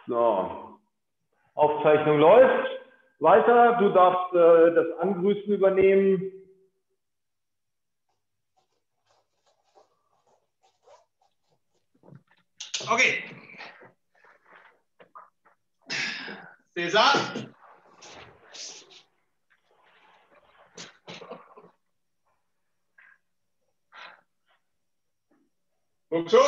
So, Aufzeichnung läuft. Weiter, du darfst das Angrüßen übernehmen. Okay. Cäsar. Buxo.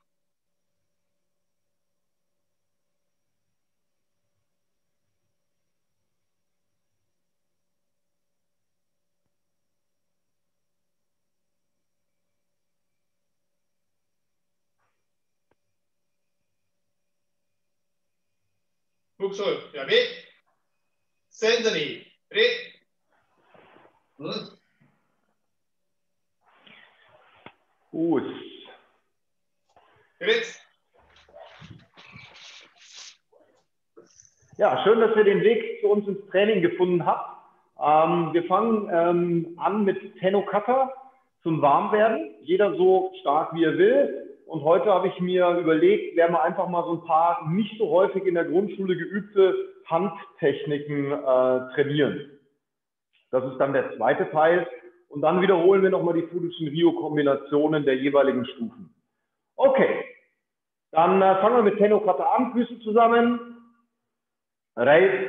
Buxo, ja, wie? Sendani, re. Gut. Jetzt. Ja, schön, dass ihr den Weg zu uns ins Training gefunden habt. Wir fangen an mit Tenno Kata zum Warmwerden. Jeder so stark wie er will. Und heute habe ich mir überlegt, werden wir einfach mal so ein paar nicht so häufig in der Grundschule geübte Handtechniken trainieren. Das ist dann der zweite Teil. Und dann wiederholen wir nochmal die Fudoshun Ryo-Kombinationen der jeweiligen Stufen. Okay, dann fangen wir mit Tenno Kata an. Füße zusammen. Rei,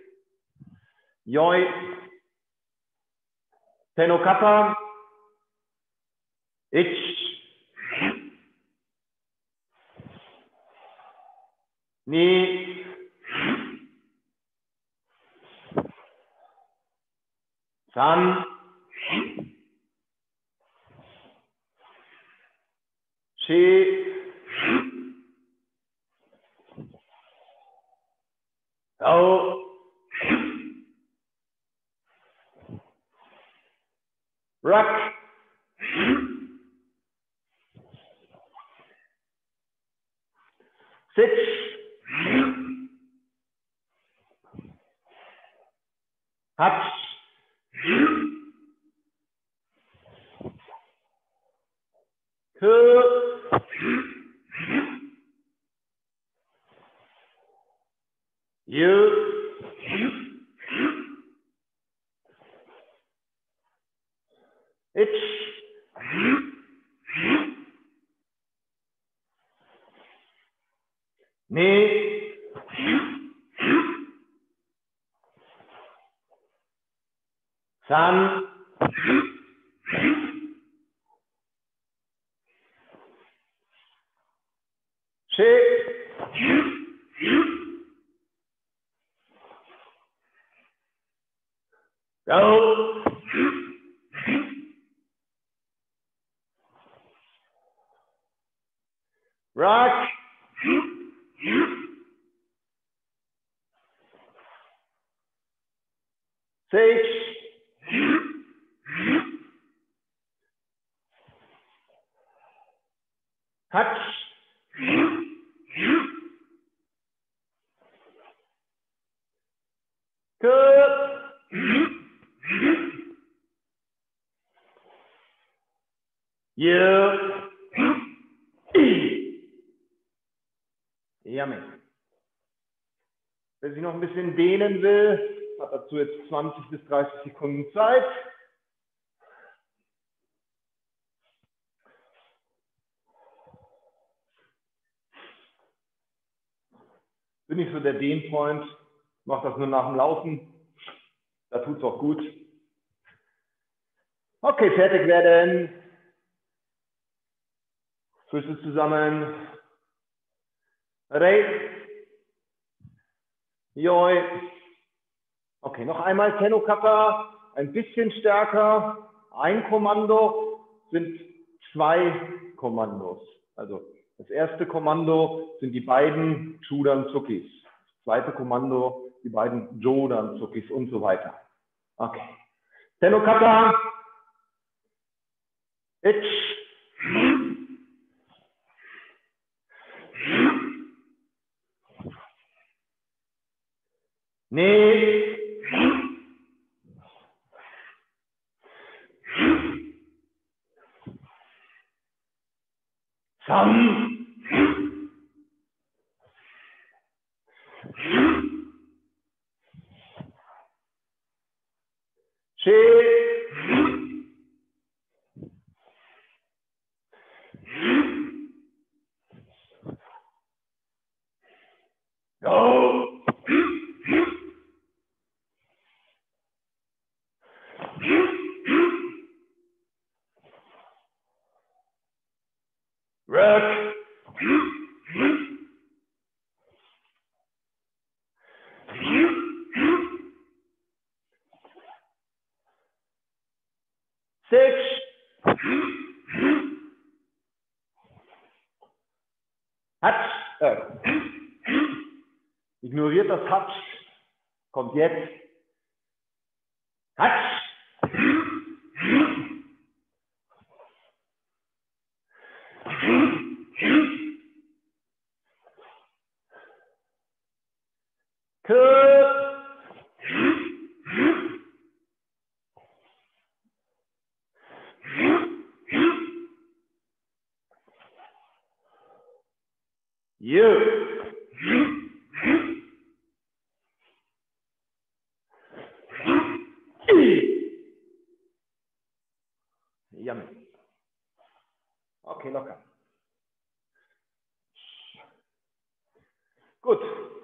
Yoi, Tenno Kata, Ich, Ni, San, Shi, Tao, Rak, Sitz, Hatsch, Kö, Jö, Ich, Nee, San, Shi, Go, Rak, Sitz, Hatsch, Kö, Jö, Yummy. Wer sich noch ein bisschen dehnen will, hat dazu jetzt 20 bis 30 Sekunden Zeit. Bin ich so der Dehnfreund, mache das nur nach dem Laufen, da tut es auch gut. Okay, fertig werden. Füße zusammen. Rei. Joi. Okay, noch einmal Tenno Kata, ein bisschen stärker. Ein Kommando sind 2 Kommandos. Also das erste Kommando sind die beiden Chudan Tsukis. Das zweite Kommando die beiden Jodan Tsukis und so weiter. Okay. Tenno Kata. Ich. Nee. San. Go. Rock. Six. Hatsch. Ignoriert das Hatsch. Kommt jetzt. Hatsch. Cut. You. Yummy. Okay, locker. Gut.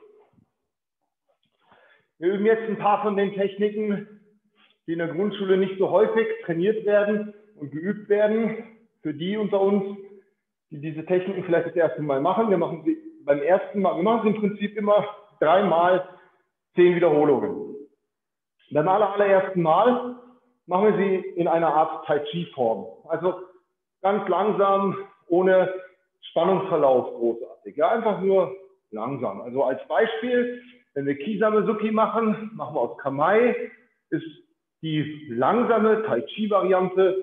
Wir üben jetzt ein paar von den Techniken, die in der Grundschule nicht so häufig trainiert werden und geübt werden. Für die unter uns, die diese Techniken vielleicht das erste Mal machen. Wir machen sie beim ersten Mal, wir machen sie im Prinzip immer 3 mal 10 Wiederholungen. Beim allerersten Mal machen wir sie in einer Art Tai Chi Form. Also ganz langsam, ohne Spannungsverlauf großartig. Ja, einfach nur langsam. Also als Beispiel, wenn wir Kisame Suki machen, machen wir aus Kamai, ist die langsame Tai Chi Variante.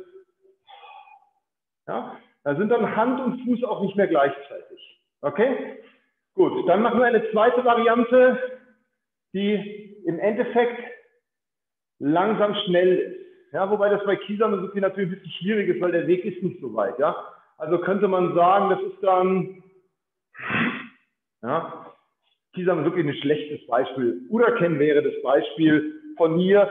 Ja, da sind dann Hand und Fuß auch nicht mehr gleichzeitig. Okay? Gut, dann machen wir eine zweite Variante, die im Endeffekt langsam schnell ist. Ja, wobei das bei Kisame Suki natürlich ein bisschen schwierig ist, weil der Weg ist nicht so weit. Ja? Also könnte man sagen, das ist dann, ja, Kisame Suki ein schlechtes Beispiel. Uraken wäre das Beispiel von mir.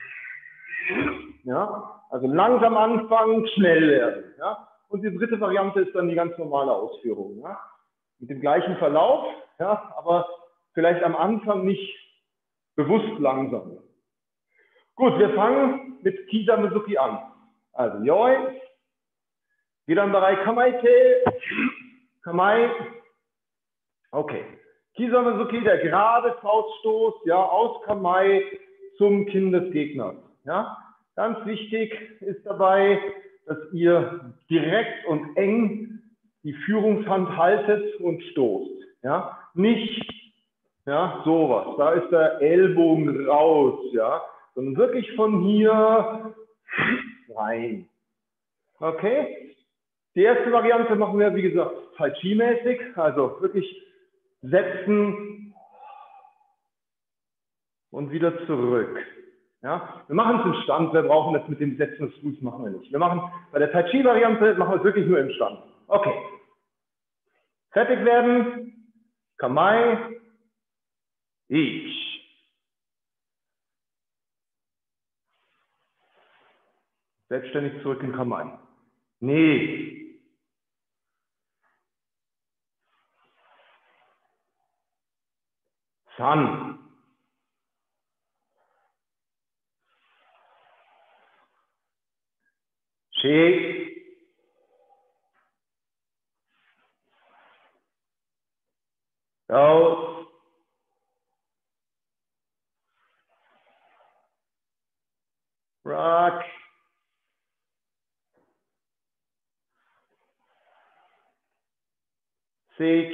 Ja? Also langsam anfangen, schnell werden. Ja? Und die dritte Variante ist dann die ganz normale Ausführung. Ja? Mit dem gleichen Verlauf, ja, aber vielleicht am Anfang nicht bewusst langsam. Gut, wir fangen mit Kisame Suki an. Also Yoi, Giranbarai Kamaite, Kamai. Okay. Kisame Suki, der gerade Fauststoß, ja, aus Kamai zum Kinn des Gegners. Ja. Ganz wichtig ist dabei, dass ihr direkt und eng die Führungshand haltet und stoßt. Ja. Nicht, ja, sowas. Da ist der Ellbogen raus, ja. Sondern wirklich von hier rein. Okay? Die erste Variante machen wir, wie gesagt, Tai Chi-mäßig, also wirklich setzen und wieder zurück. Ja? Wir machen es im Stand, wir brauchen das mit dem Setzen des Fußes, machen wir nicht. Wir machen bei der Tai Chi-Variante machen wir es wirklich nur im Stand. Okay. Fertig werden. Kamai. Ich. Selbstständig zurück in Kamai. Nee. San. She. Raus. Rock. Sich.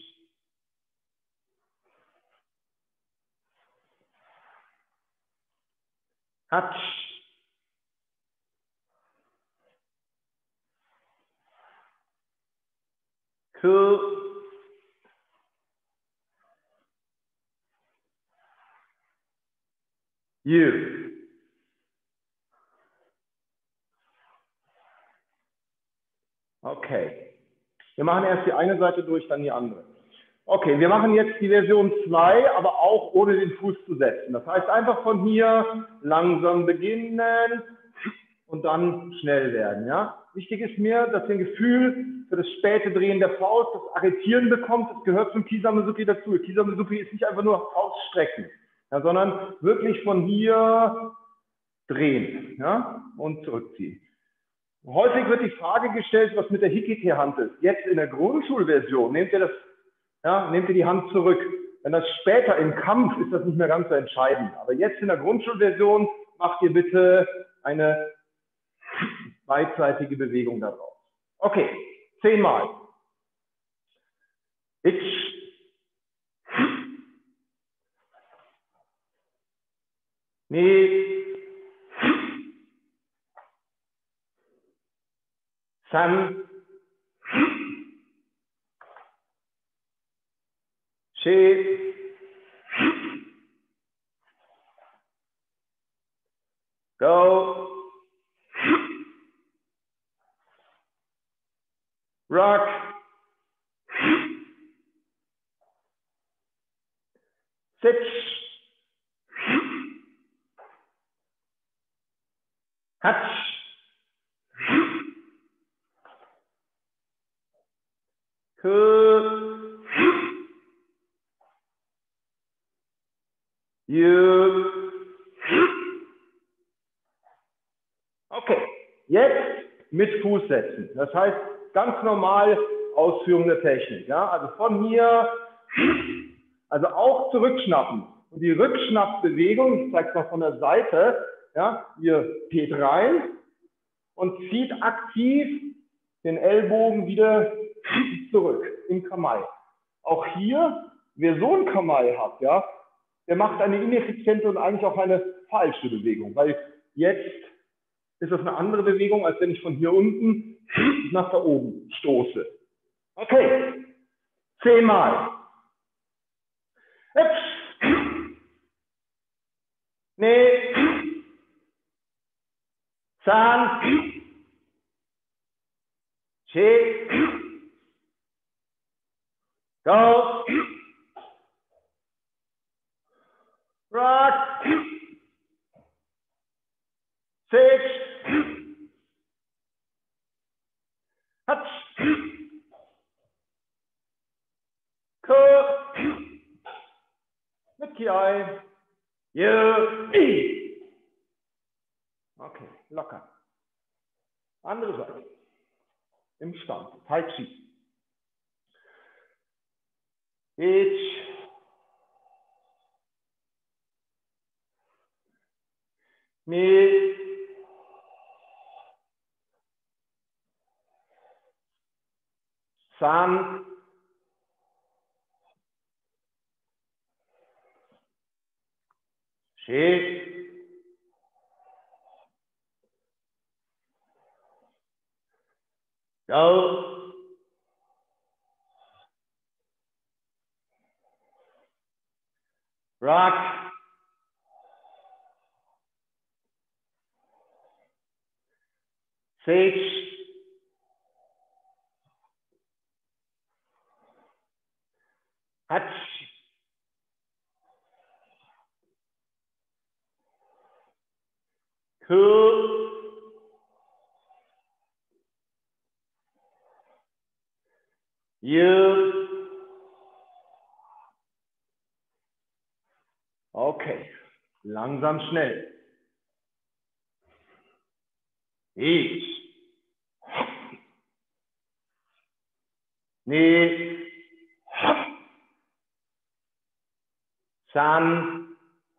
Hatsch. Ku. You. Okay. Wir machen erst die eine Seite durch, dann die andere. Okay, wir machen jetzt die Version 2, aber auch ohne den Fuß zu setzen. Das heißt, einfach von hier langsam beginnen und dann schnell werden. Ja? Wichtig ist mir, dass ihr ein Gefühl für das späte Drehen der Faust, das Arretieren bekommt. Das gehört zum Kisame-Suki dazu. Kisame-Suki ist nicht einfach nur Fauststrecken, ja, sondern wirklich von hier drehen, ja, und zurückziehen. Häufig wird die Frage gestellt, was mit der Hikike-Hand ist. Jetzt in der Grundschulversion nehmt ihr die Hand zurück. Wenn das später im Kampf ist, das nicht mehr ganz so entscheidend. Aber jetzt in der Grundschulversion macht ihr bitte eine beidseitige Bewegung daraus. Okay, 10 Mal. Ich. Nee. San. She. Go. Rock. Sit. Hatch. Ku. You. Okay, jetzt mit Fuß setzen. Das heißt, ganz normal Ausführung der Technik. Ja? Also von hier, also auch zurückschnappen. Und die Rückschnappbewegung, ich zeige es mal von der Seite, ja? Ihr geht rein und zieht aktiv den Ellbogen wieder zurück in Kamai. Auch hier, wer so ein Kamai hat, ja, der macht eine ineffiziente und eigentlich auch eine falsche Bewegung, weil jetzt ist das eine andere Bewegung, als wenn ich von hier unten nach da oben stoße. Okay, 10 Mal. Nee. San. Che. Go. Rock. Six. Hutch. Ko. Mit Kiai. You. Okay, locker. Andere Seite. Im Stand. Tai Chi. Ich. Nee. San. She. Go. Rock. Sage. Hutch. Ku. You. Okay, langsam schnell. Ich. Nee. San.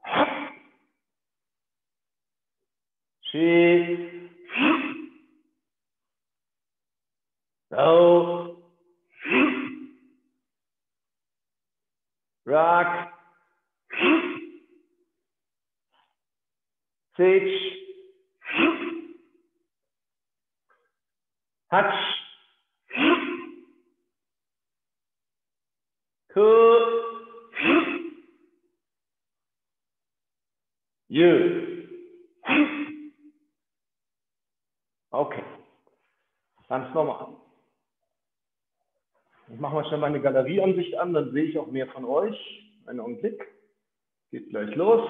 She. Go. Rock. Sage. Hutch. Ku. You. Okay, ganz normal. Ich mache mal schnell meine Galerieansicht an, dann sehe ich auch mehr von euch. Einen Augenblick. Geht gleich los.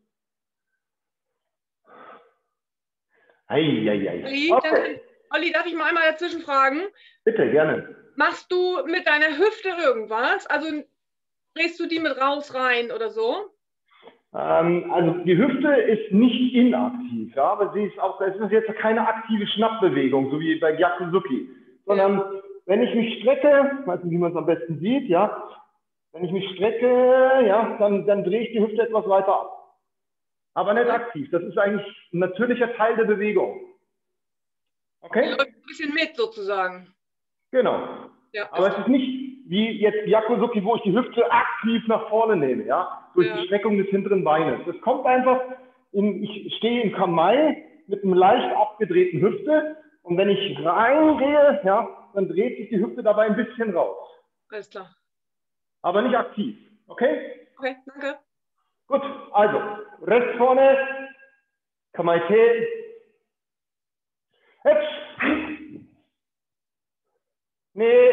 Olli, Okay. Olli, darf ich mal einmal dazwischen fragen? Bitte, gerne. Machst du mit deiner Hüfte irgendwas? Also drehst du die mit raus, rein oder so? Also die Hüfte ist nicht inaktiv, ja, aber sie ist auch, es ist jetzt keine aktive Schnappbewegung, so wie bei Gyakuzuki, sondern wenn ich mich strecke, ich weiß nicht, wie man es am besten sieht, ja, wenn ich mich strecke, ja, dann drehe ich die Hüfte etwas weiter ab. Aber nicht aktiv, das ist eigentlich ein natürlicher Teil der Bewegung. Okay? Die läuft ein bisschen mit sozusagen. Genau. Ja, Aber es ist nicht wie jetzt Gyakuzuki, wo ich die Hüfte aktiv nach vorne nehme, ja, durch die Streckung des hinteren Beines. Das kommt einfach, ich stehe im Kamae mit einem leicht abgedrehten Hüfte und wenn ich reingehe, ja, dann dreht sich die Hüfte dabei ein bisschen raus. Alles klar. Aber nicht aktiv, okay? Okay, danke. Gut, also, rechts vorne, Kamae-Te, Hübsch, Ne,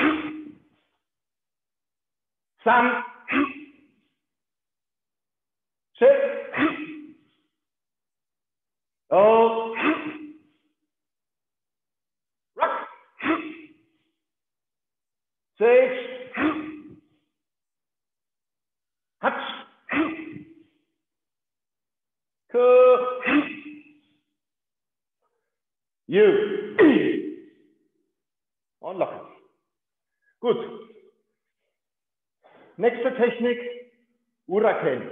San, Shit, Oh, Rock, Sage, Hatsch, Ku, You. Und locker. Gut. Nächste Technik, Uraken.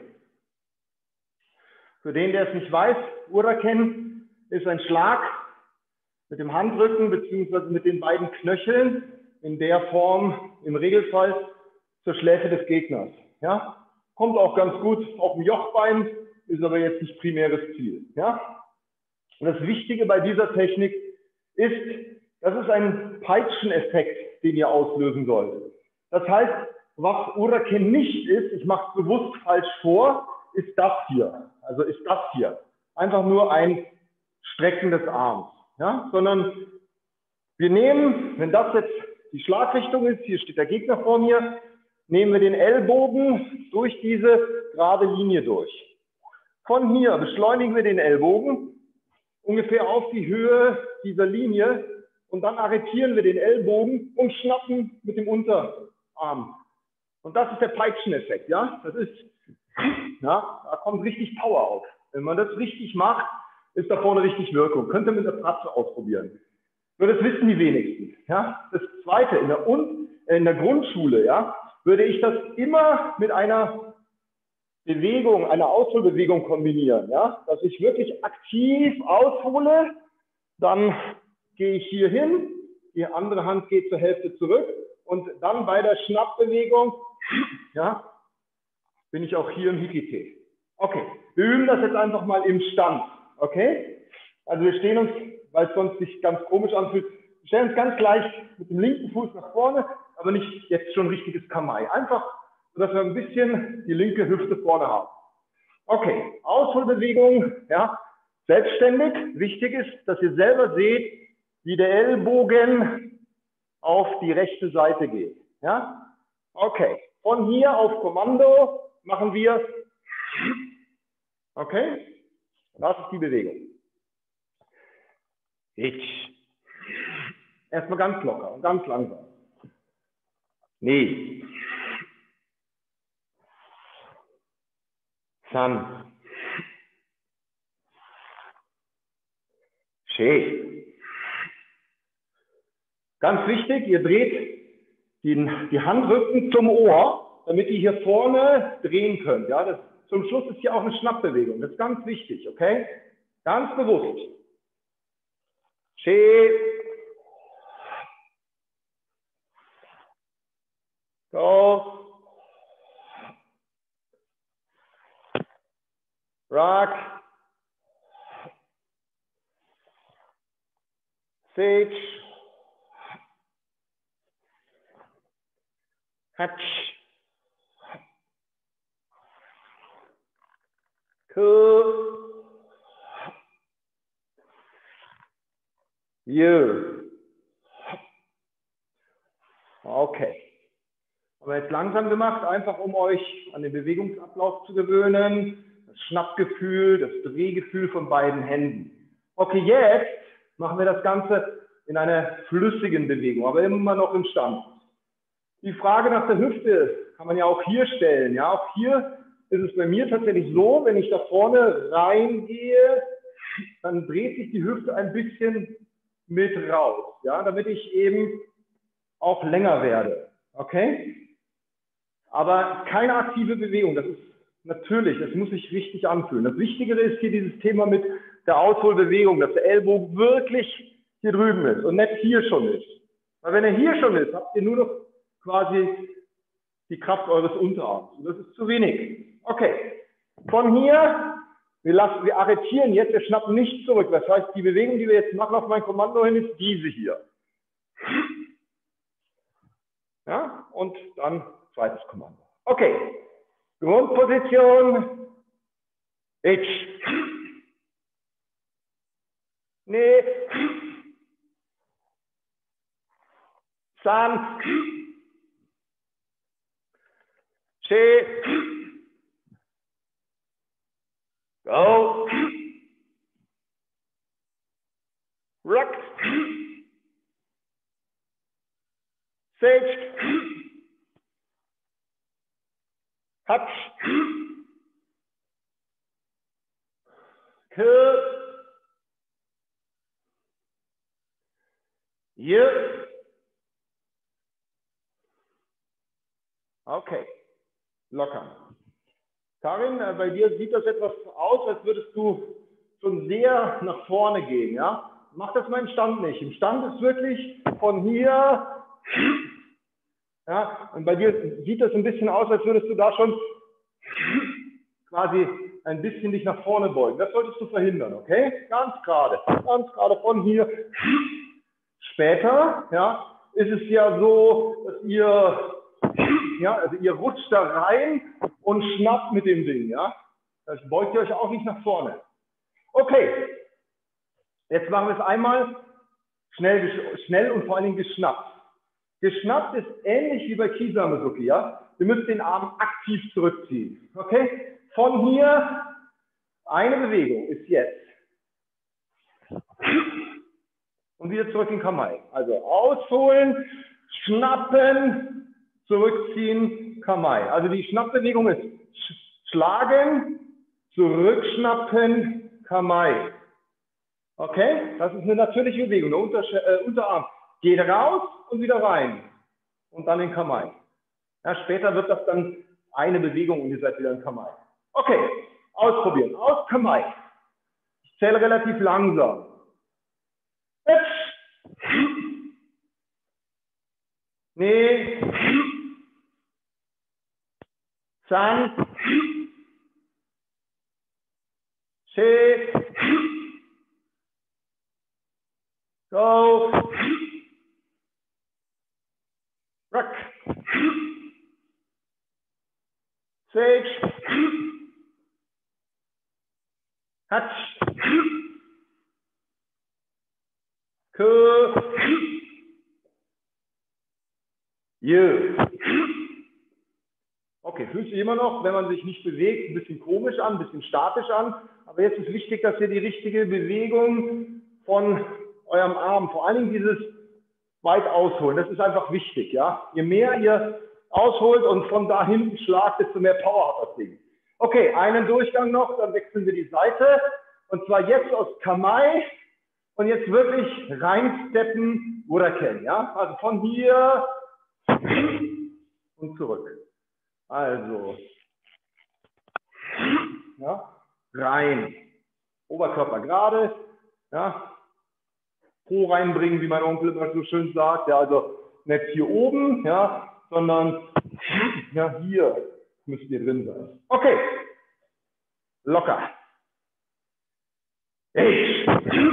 Für den, der es nicht weiß, Uraken ist ein Schlag mit dem Handrücken bzw. mit den beiden Knöcheln in der Form im Regelfall zur Schläfe des Gegners. Ja? Kommt auch ganz gut auf dem Jochbein, ist aber jetzt nicht primäres Ziel. Ja? Und das Wichtige bei dieser Technik ist, das ist ein Peitscheneffekt, den ihr auslösen solltet. Das heißt, was Uraken nicht ist, ich mache es bewusst falsch vor, ist das hier. Also ist das hier. Einfach nur ein Strecken des Arms. Ja? Sondern wir nehmen, wenn das jetzt die Schlagrichtung ist, hier steht der Gegner vor mir, nehmen wir den Ellbogen durch diese gerade Linie durch. Von hier beschleunigen wir den Ellbogen ungefähr auf die Höhe dieser Linie und dann arretieren wir den Ellbogen und schnappen mit dem Unterarm. Und das ist der Peitscheneffekt, ja? Das ist, ja, da kommt richtig Power auf. Wenn man das richtig macht, ist da vorne richtig Wirkung. Könnt ihr mit der Pratze ausprobieren. Nur das wissen die wenigsten, ja? Das Zweite, in der Grundschule, ja, würde ich das immer mit einer Bewegung, einer Ausholbewegung kombinieren, ja? Dass ich wirklich aktiv aushole, dann gehe ich hier hin, die andere Hand geht zur Hälfte zurück und dann bei der Schnappbewegung, ja, bin ich auch hier im Hikite. Okay, wir üben das jetzt einfach mal im Stand, okay? Also wir stehen uns, weil es sonst sich ganz komisch anfühlt, wir stellen uns ganz leicht mit dem linken Fuß nach vorne, aber nicht jetzt schon richtiges Kamae. Einfach, sodass wir ein bisschen die linke Hüfte vorne haben. Okay, Ausholbewegung, ja, selbstständig. Wichtig ist, dass ihr selber seht, wie der Ellbogen auf die rechte Seite geht. Ja? Okay, von hier auf Kommando machen wir, okay, das ist die Bewegung. Erstmal ganz locker und ganz langsam. Nee. San. She. Ganz wichtig, ihr dreht die Handrücken zum Ohr, damit ihr hier vorne drehen könnt. Ja? Zum Schluss ist hier auch eine Schnappbewegung. Das ist ganz wichtig, okay? Ganz bewusst. She. Go. Rock. Sage. Hatch. Ku. You. Okay. langsam gemacht, einfach um euch an den Bewegungsablauf zu gewöhnen. Das Schnappgefühl, das Drehgefühl von beiden Händen. Okay, jetzt machen wir das Ganze in einer flüssigen Bewegung, aber immer noch im Stand. Die Frage nach der Hüfte kann man ja auch hier stellen. Ja, auch hier ist es bei mir tatsächlich so, wenn ich da vorne reingehe, dann dreht sich die Hüfte ein bisschen mit raus, ja, damit ich eben auch länger werde. Okay? Aber keine aktive Bewegung, das ist natürlich, das muss sich richtig anfühlen. Das Wichtigere ist hier dieses Thema mit der Ausholbewegung, dass der Ellbogen wirklich hier drüben ist und nicht hier schon ist. Weil wenn er hier schon ist, habt ihr nur noch quasi die Kraft eures Unterarms. Und das ist zu wenig. Okay, von hier, wir arretieren jetzt, wir schnappen nicht zurück. Das heißt, die Bewegung, die wir jetzt machen auf mein Kommando hin, ist diese hier. Ja, und dann zweites Kommando. Okay, Grundposition, ich, nee, San, Che, go, rock, sage, touch, kill, hier. Okay, locker. Karin, bei dir sieht das etwas aus, als würdest du schon sehr nach vorne gehen. Ja? Mach das mal im Stand nicht. Im Stand ist wirklich von hier, ja, und bei dir sieht das ein bisschen aus, als würdest du da schon quasi ein bisschen dich nach vorne beugen. Das solltest du verhindern, okay? Ganz gerade von hier. Später, ja, ist es ja so, dass ihr, ja, also ihr rutscht da rein und schnappt mit dem Ding, ja. Das beugt ihr euch auch nicht nach vorne. Okay, jetzt machen wir es einmal schnell und vor allen Dingen geschnappt. Geschnappt ist ähnlich wie bei Kisamesuki, ja. Ihr müsst den Arm aktiv zurückziehen, okay? Von hier, eine Bewegung ist jetzt. Und wieder zurück in Kamai. Also ausholen, schnappen, zurückziehen, Kamai. Also die Schnappbewegung ist schlagen, zurückschnappen, Kamai. Okay? Das ist eine natürliche Bewegung. Der Unterarm geht raus und wieder rein. Und dann in Kamai. Ja, später wird das dann eine Bewegung und ihr seid wieder in Kamai. Okay, ausprobieren. Aus Kamai. Ich zähle relativ langsam. Nee. San. Che. Go. Rock. Sage. Touch. Cool. You. Okay, fühlt sich immer noch, wenn man sich nicht bewegt, ein bisschen komisch an, ein bisschen statisch an. Aber jetzt ist wichtig, dass ihr die richtige Bewegung von eurem Arm, vor allen Dingen dieses weit ausholen, das ist einfach wichtig. Ja? Je mehr ihr ausholt und von da hinten schlagt, desto mehr Power hat das Ding. Okay, einen Durchgang noch, dann wechseln wir die Seite. Und zwar jetzt aus Kamai und jetzt wirklich reinsteppen Buraken. Ja? Also von hier und zurück. Also, ja, rein. Oberkörper gerade, ja. Po reinbringen, wie mein Onkel immer so schön sagt. Ja, also nicht hier oben, ja, sondern ja, hier müsst ihr drin sein. Okay, locker. Ich.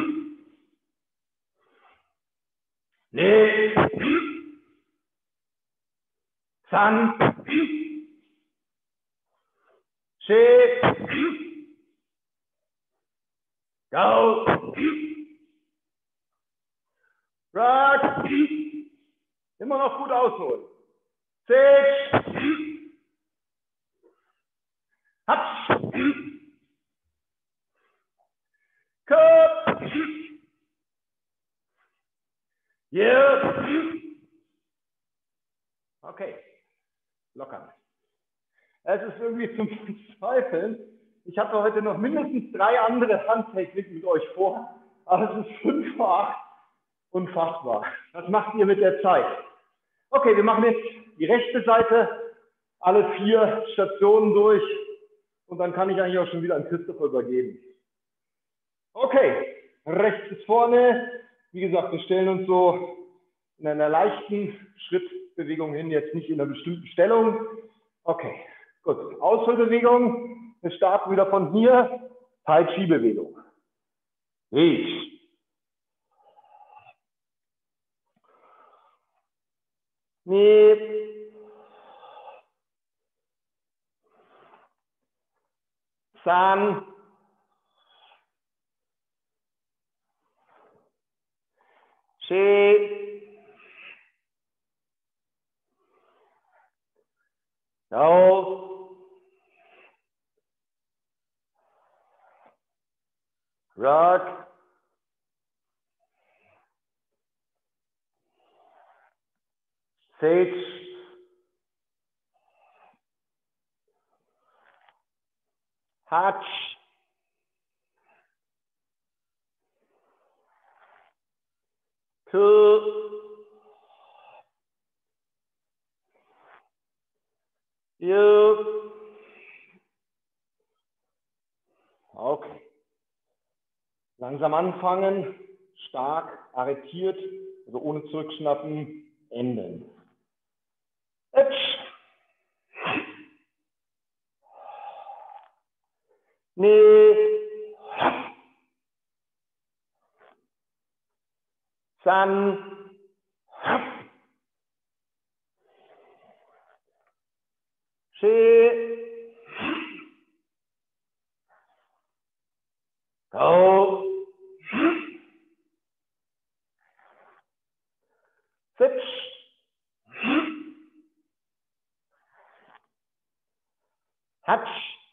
Nee. San. Che. Go. Rock. Immer noch gut ausholen. Switch. Hutch. Cut. Yeah. Okay. Lockern. Es ist irgendwie zum Verzweifeln. Ich hatte heute noch mindestens 3 andere Handtechniken mit euch vor, aber es ist 5 vor 8. Unfassbar. Was macht ihr mit der Zeit? Okay, wir machen jetzt die rechte Seite, alle 4 Stationen durch und dann kann ich eigentlich auch schon wieder an Christopher übergeben. Okay, rechts ist vorne. Wie gesagt, wir stellen uns so in einer leichten Schrittbewegung hin, jetzt nicht in einer bestimmten Stellung. Okay, gut. Ausholbewegung. Wir starten wieder von hier. Tai Chi Bewegung. Reach. Nee. San. She. No. Rock. Sage. Hutch. Two. You. Okay. Langsam anfangen, stark, arretiert, also ohne zurückschnappen, enden. Hutch. Nee. San. She. Go. Sitz. Hutch.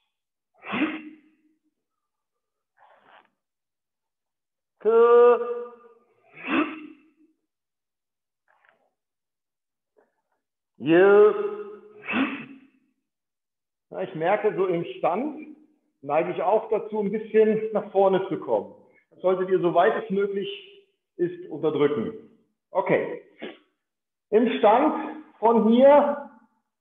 Two. You. Ja, ich merke, so im Stand neige ich auch dazu, ein bisschen nach vorne zu kommen. Das solltet ihr, soweit es möglich ist, unterdrücken. Okay. Im Stand von hier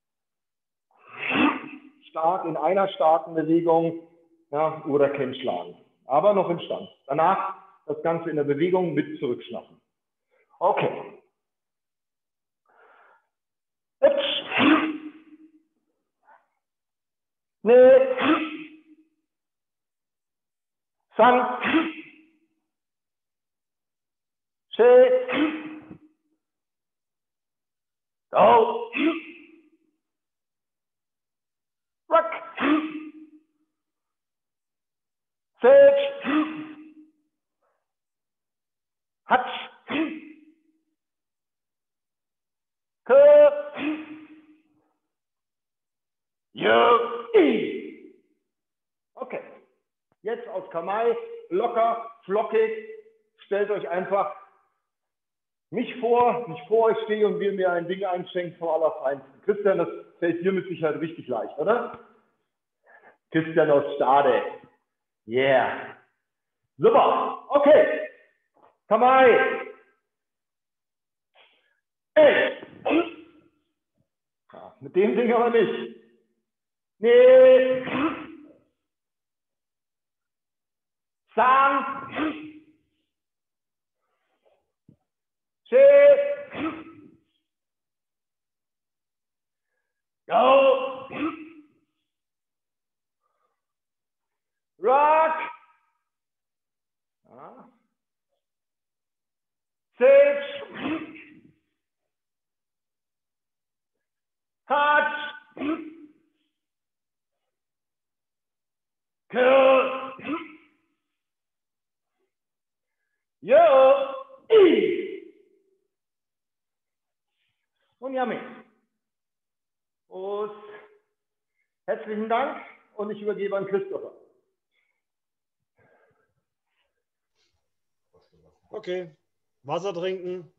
stark in einer starken Bewegung, ja, oder Kinn schlagen. Aber noch im Stand. Danach das Ganze in der Bewegung mit zurückschnappen. Okay. Nee. San. She. Go. Rock. Sage. Hutch. Curve. You. Okay. Jetzt aus Kamai, locker, flockig. Stellt euch einfach mich vor euch stehe und will mir ein Ding einschenken vom Allerfeinsten. Christian, das fällt dir mit Sicherheit richtig leicht, oder? Christian aus Stade. Yeah. Super. Okay. Kamai. Ey. Ja, mit dem Ding aber nicht. Nee. San. She. Go. Rock. Ja. Sage. Hutch. Kill. Yo. Und Yummy. Herzlichen Dank und ich übergebe an Christopher. Okay, Wasser trinken.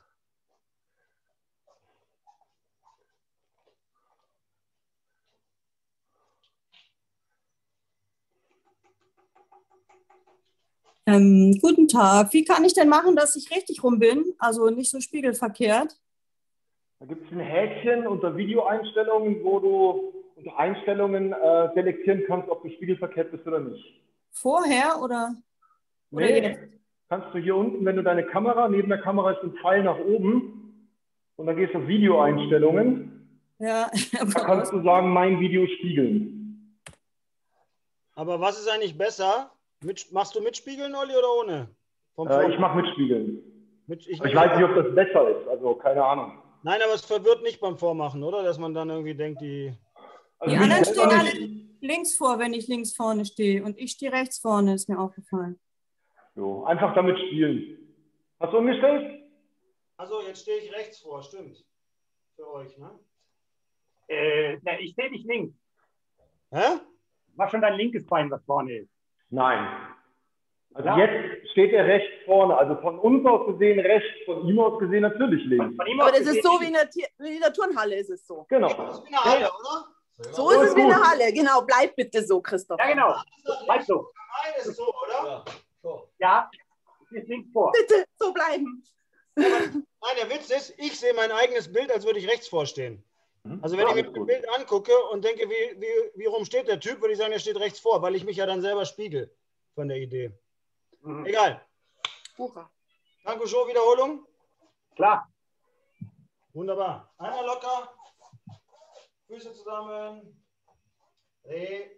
Guten Tag. Wie kann ich denn machen, dass ich richtig rum bin? Also nicht so spiegelverkehrt. Da gibt es ein Häkchen unter Videoeinstellungen, wo du unter Einstellungen selektieren kannst, ob du spiegelverkehrt bist oder nicht. Vorher oder Nee, jetzt? kannst du hier unten, wenn du deine Kamera, neben der Kamera ist ein Pfeil nach oben und dann gehst du auf Videoeinstellungen. Ja. Da kannst du sagen, mein Video spiegeln. Aber was ist eigentlich besser? Machst du mitspiegeln, Olli, oder ohne? Ich mache mitspiegeln. Ich weiß nicht, ob das besser ist, also keine Ahnung. Nein, aber es verwirrt nicht beim Vormachen, oder? Dass man dann irgendwie denkt, Die anderen stehen alle links vor, wenn ich links vorne stehe. Und ich stehe rechts vorne, ist mir aufgefallen. So, einfach damit spielen. Hast du umgestellt? Also jetzt stehe ich rechts vor, stimmt. Für euch, ne? Ich sehe dich links. Hä? Mach schon dein linkes Bein, was vorne ist. Nein. Also Ja. jetzt steht er rechts vorne. Also von uns aus gesehen rechts, von ihm aus gesehen natürlich links. Von ihm Aber aus das ist gesehen so links. wie in der Turnhalle ist es so. Genau. Das ist wie eine Halle, oder? So ist es wie in der Halle. Genau, bleib bitte so, Christoph. Ja, genau. Bleib so. Nein, ist so, oder? Ja, es ist links vor. Bitte so bleiben. Nein, der Witz ist, ich sehe mein eigenes Bild, als würde ich rechts vorstehen. Also wenn ich mir das Bild angucke und denke, wie rum steht der Typ, würde ich sagen, der steht rechts vor, weil ich mich ja dann selber spiegel von der Idee. Egal. Hurra. Danke, Show, Wiederholung. Klar. Wunderbar. Einmal locker. Füße zusammen. Dreh.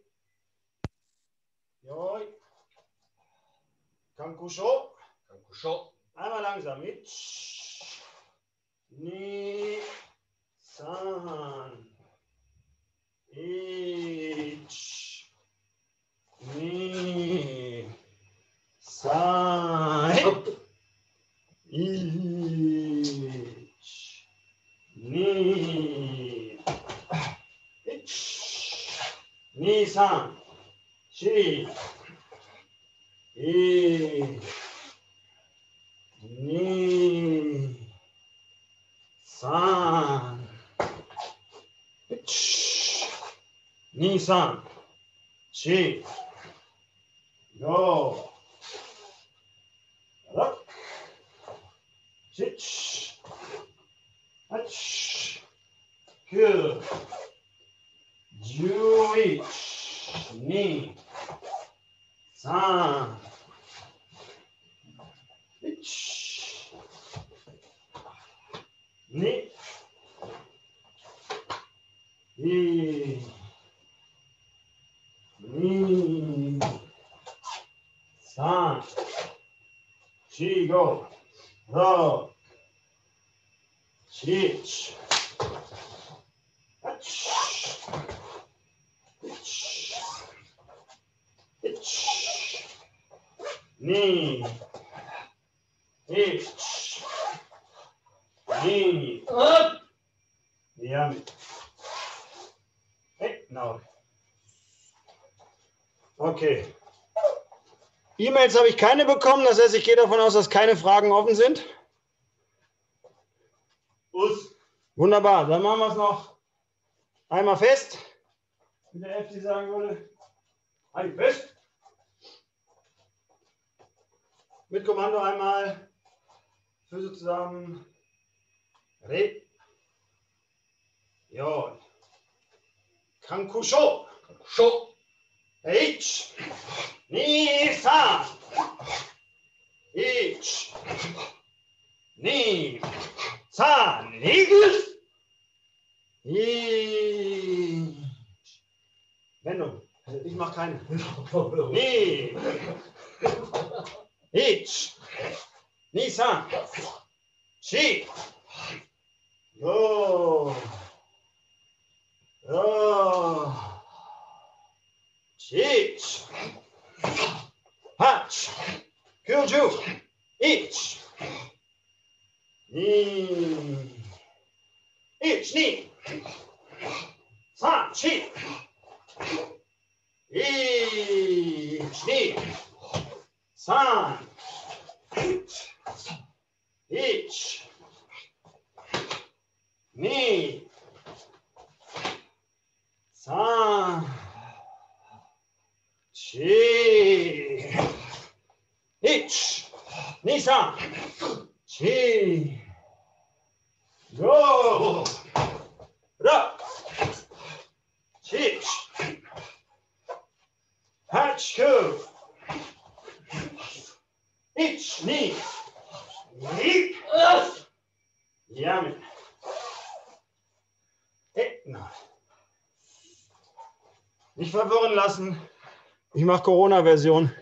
Joi. Kankusho. Einmal langsam mit. Ni. San. Ich. Ni. San. Ich. Ni. Ich. Ni. San. Shi. Ich. Ni. San. Ni. San. Shi. Yo. Up. Sitch. Hach. Kyu. 11. 2. 3. 1. 2. 1. 2. 3. 4, 5. 6. 7. 8. 9. 10. 9. Ja. Hey, genau. Okay. E-Mails habe ich keine bekommen, das heißt, ich gehe davon aus, dass keine Fragen offen sind. Wunderbar, dann machen wir es noch einmal fest, wie der FC sagen würde. Halt fest. Mit Kommando einmal. Füße zusammen. Re. Jo. Kankusho. H. Ni. Sa. H. Ni. Sa. Ni. Wendung. Ich mache keine. Ni. Ich. Nisan. Shi. Yo. Yo. Chich. Hach. Kyuju. Ich. Ni. Ich. Ni. San. Shi. Ich, ni. San. Ich. Ni. San. Chi. Ich. Ni, san. Chi. Go. Ra. Chich. Hatchku. Ich, ni. Ni. Yamin. Etna. Nicht verwirren lassen. Ich mache Corona-Version.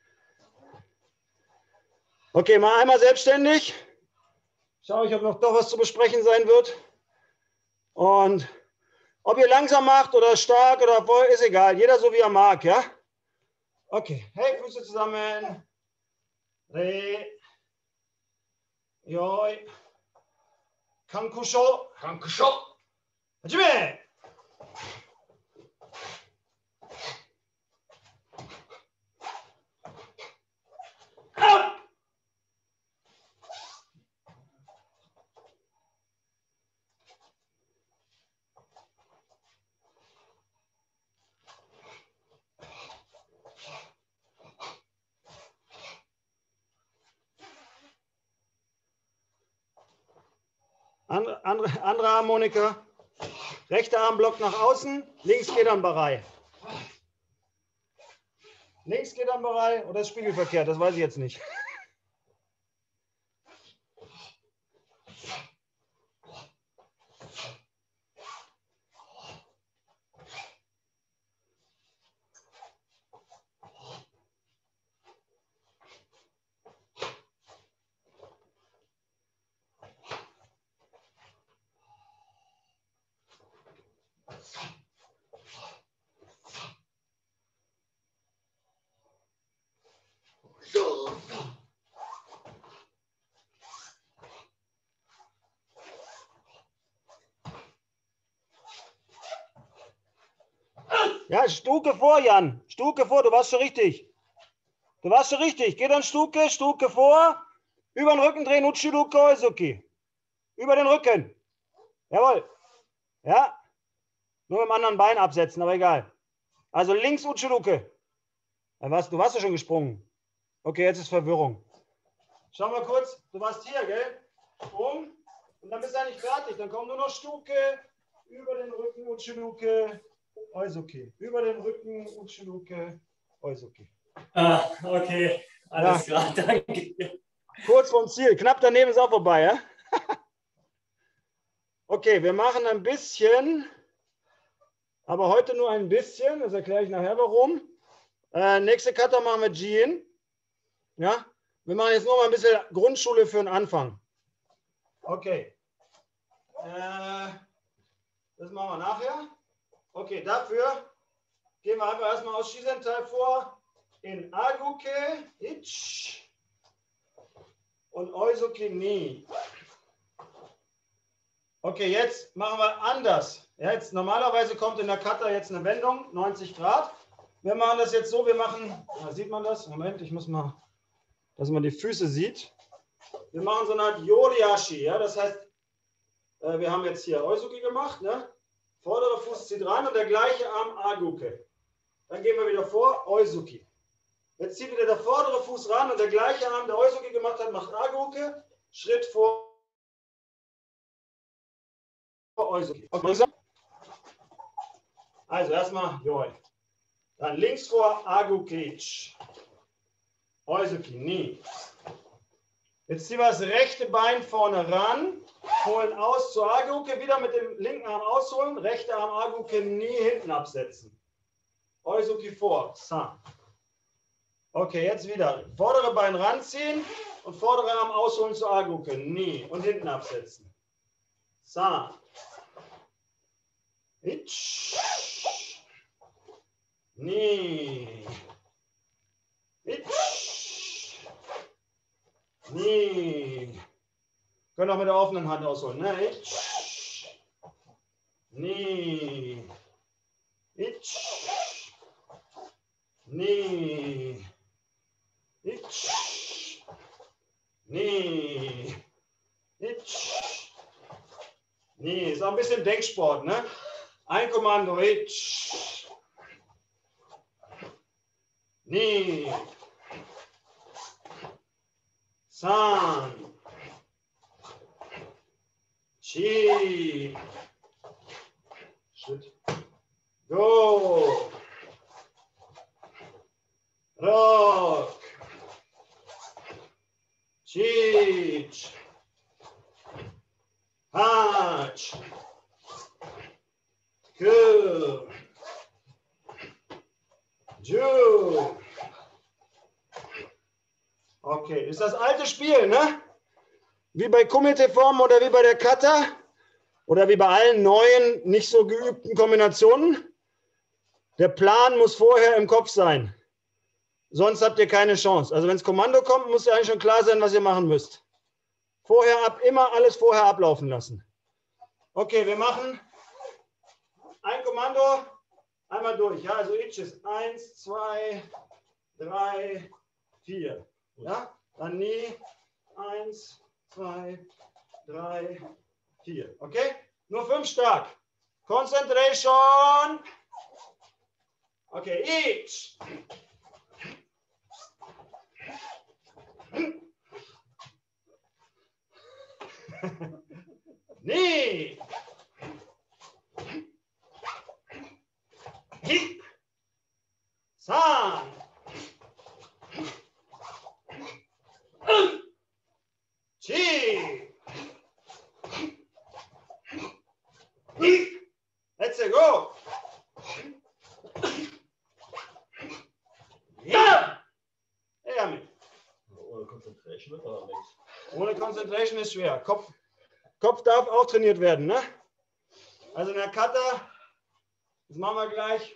Okay, mal einmal selbstständig. Schau ich, ob noch doch was zu besprechen sein wird. Und ob ihr langsam macht oder stark oder voll, ist egal. Jeder so wie er mag, ja? Okay, hey, Füße zusammen. Re. Yoi. Kankusho. Kankusho. Hajime. Andere Harmonika. Rechter Armblock nach außen, links geht am Bereich. Links geht am Bereich oder ist spiegelverkehrt, das weiß ich jetzt nicht. Ja, Stuke vor, Jan. Stuke vor, du warst schon richtig. Du warst schon richtig. Geh dann Stuke, Stuke vor. Über den Rücken drehen, Uchiruke, Oizuki. Über den Rücken. Jawohl. Ja. Nur mit dem anderen Bein absetzen, aber egal. Also links Uchiruke. Du warst ja schon gesprungen. Okay, jetzt ist Verwirrung. Schau mal kurz. Du warst hier, gell? Sprung. Und dann bist du eigentlich fertig. Dann kommt nur noch Stuke. Über den Rücken Uchiruke. Oizuki. Über den Rücken, Uchiruke, Oizuki. Ah, okay. Alles klar, danke. Kurz vom Ziel. Knapp daneben ist auch vorbei, ja? Okay, wir machen ein bisschen, aber heute nur ein bisschen. Das erkläre ich nachher warum. Nächste Kata machen wir Jin. Ja? Wir machen jetzt noch mal ein bisschen Grundschule für den Anfang. Okay. Das machen wir nachher. Okay, dafür gehen wir einfach erstmal aus Shisentai vor in Aguke, Ich und Oizuki Ni. Okay, jetzt machen wir anders. Ja, jetzt normalerweise kommt in der Kata jetzt eine Wendung, 90 Grad. Wir machen das jetzt so, wir machen, sieht man das? Moment, ich muss mal, dass man die Füße sieht. Wir machen so eine Art Yoriashi, ja, das heißt, wir haben jetzt hier Oizuki gemacht, ne? Vordere Fuß zieht rein und der gleiche Arm Aguke. Dann gehen wir wieder vor, Oizuki. Jetzt zieht wieder der vordere Fuß ran und der gleiche Arm, der Oizuki gemacht hat, macht Aguke. Schritt vor Oizuki. Okay. Also erstmal Yoi. Dann links vor Aguke. Oizuki, Ni. Jetzt ziehen wir das rechte Bein vorne ran. Holen aus zur Aguke, wieder mit dem linken Arm ausholen, rechter Arm Aguke, nie hinten absetzen. Oizuki vor, San. Okay, jetzt wieder. Vordere Bein ranziehen und vordere Arm ausholen zur Aguke, nie und hinten absetzen. San. Ich. Ni. Ich. Ni. Können auch mit der offenen Hand ausholen. Ne? Ich. Ni. Ich. Ni. Ich. Ni. Ich. Ni. Ist auch ein bisschen Denksport, ne? Ein Kommando. Ich. Ni. San. Chi. Schritt. Go. Rock. Chich. Hach. Ku. Ju. Okay, ist das alte Spiel, ne? Wie bei Kumite-Form oder wie bei der Kata oder wie bei allen neuen, nicht so geübten Kombinationen. Der Plan muss vorher im Kopf sein. Sonst habt ihr keine Chance. Also wenn das Kommando kommt, muss ja eigentlich schon klar sein, was ihr machen müsst. Vorher immer alles vorher ablaufen lassen. Okay, wir machen ein Kommando einmal durch. Ja, also Ich ist 1, 2, 3, 4. Ja, dann Ni 1, 2, 3, 4. Okay, nur 5 stark. Concentration. Okay, Ich. Ni. Hi. San. Chi. Let's go. Ja. Ohne Concentration wird aber nichts. Ohne Concentration ist schwer. Kopf darf auch trainiert werden, ne? Also in der Kata, das machen wir gleich.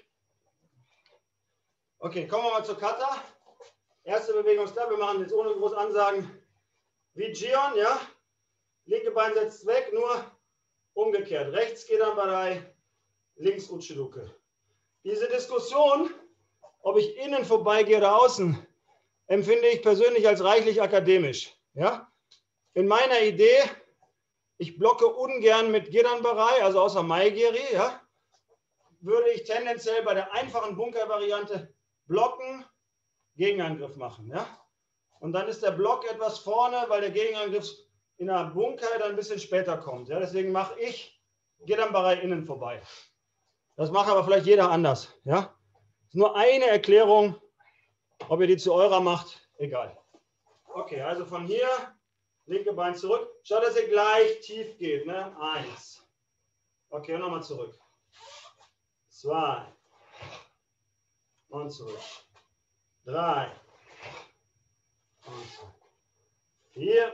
Okay, kommen wir mal zur Kata. Erste Bewegung ist da. Wir machen jetzt ohne groß Ansagen wie Gion, ja? Linke Bein setzt weg, nur umgekehrt. Rechts geht dann Barai, links Uchiduke. Diese Diskussion, ob ich innen vorbeigehe oder außen, empfinde ich persönlich als reichlich akademisch. Ja? In meiner Idee, ich blocke ungern mit Giran-Barai, also außer Maigiri, ja? Würde ich tendenziell bei der einfachen Bunker-Variante blocken, Gegenangriff machen. Ja? Und dann ist der Block etwas vorne, weil der Gegenangriff in der Bunker dann ein bisschen später kommt. Ja? Deswegen mache ich Giran-Barai innen vorbei. Das macht aber vielleicht jeder anders. Ja? Das ist nur eine Erklärung, ob ihr die zu eurer macht, egal. Okay, also von hier, linke Bein zurück. Schaut, dass ihr gleich tief geht. Ne? 1. Okay, und nochmal zurück. 2. Und zurück. 3. Und 4.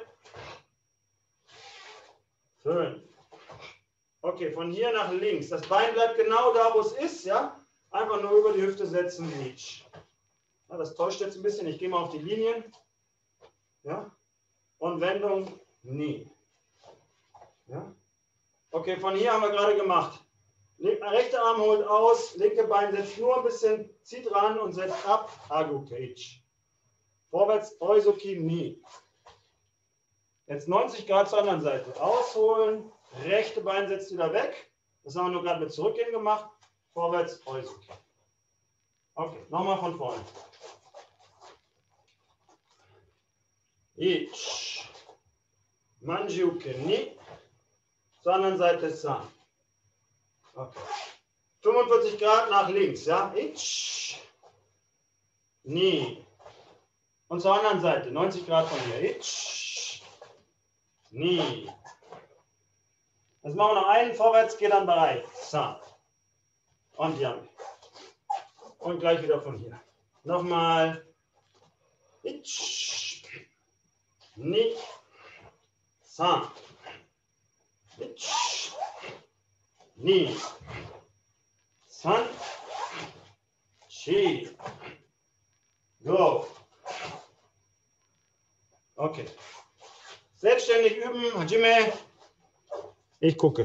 5. Okay, von hier nach links. Das Bein bleibt genau da, wo es ist. Ja? Einfach nur über die Hüfte setzen. Reach. Ja, das täuscht jetzt ein bisschen. Ich gehe mal auf die Linien. Ja? Und Wendung nie. Ja? Okay, von hier haben wir gerade gemacht. Rechter Arm holt aus, linke Bein setzt nur ein bisschen, zieht ran und setzt ab. Agu Cage. Vorwärts, Oizuki, nie. Jetzt 90 Grad zur anderen Seite. Ausholen, rechte Bein setzt wieder weg. Das haben wir nur gerade mit Zurückgehen gemacht. Vorwärts, Oizuki. Okay, nochmal von vorne. Ich. Manjuke, ni. Zur anderen Seite San. Okay. 45 Grad nach links, ja? Ich. Ni. Und zur anderen Seite, 90 Grad von hier. Ich. Ni. Jetzt machen wir noch einen, vorwärts, geht dann bereit. San. Und Yang. Und gleich wieder von hier. Nochmal. Ich. Ni. San. Ich. Ni. San. Chi. Go. Okay. Selbstständig üben, Hajime. Ich gucke.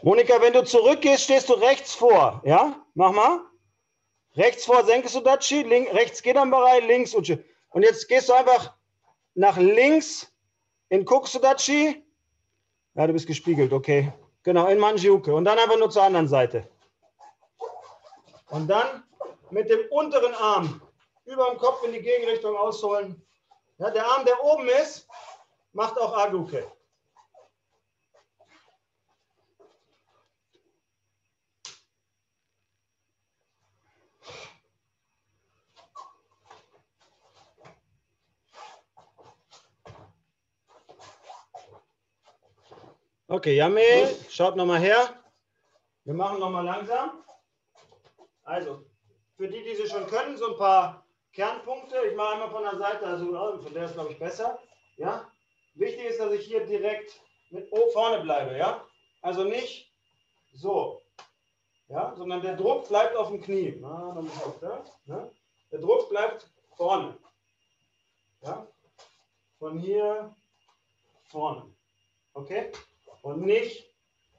Monika, wenn du zurückgehst, stehst du rechts vor. Ja? Mach mal. Rechts vor Senke Sudachi, rechts Gedanbarai, links Uchi. Und jetzt gehst du einfach nach links in Kuk Sudachi. Ja, du bist gespiegelt, okay. Genau, in Manjiuke. Und dann einfach nur zur anderen Seite. Und dann mit dem unteren Arm über dem Kopf in die Gegenrichtung ausholen. Ja, der Arm, der oben ist, macht auch Aguke. Okay, Jamil, schaut nochmal her. Wir machen nochmal langsam. Also, für die, die sie schon können, so ein paar Kernpunkte. Ich mache einmal von der Seite, also von der ist, glaube ich, besser. Ja? Wichtig ist, dass ich hier direkt mit O vorne bleibe. Ja? Also nicht so, ja? Sondern der Druck bleibt auf dem Knie. Na, dann muss ich da, ne? Der Druck bleibt vorne. Ja? Von hier vorne. Okay? Und nicht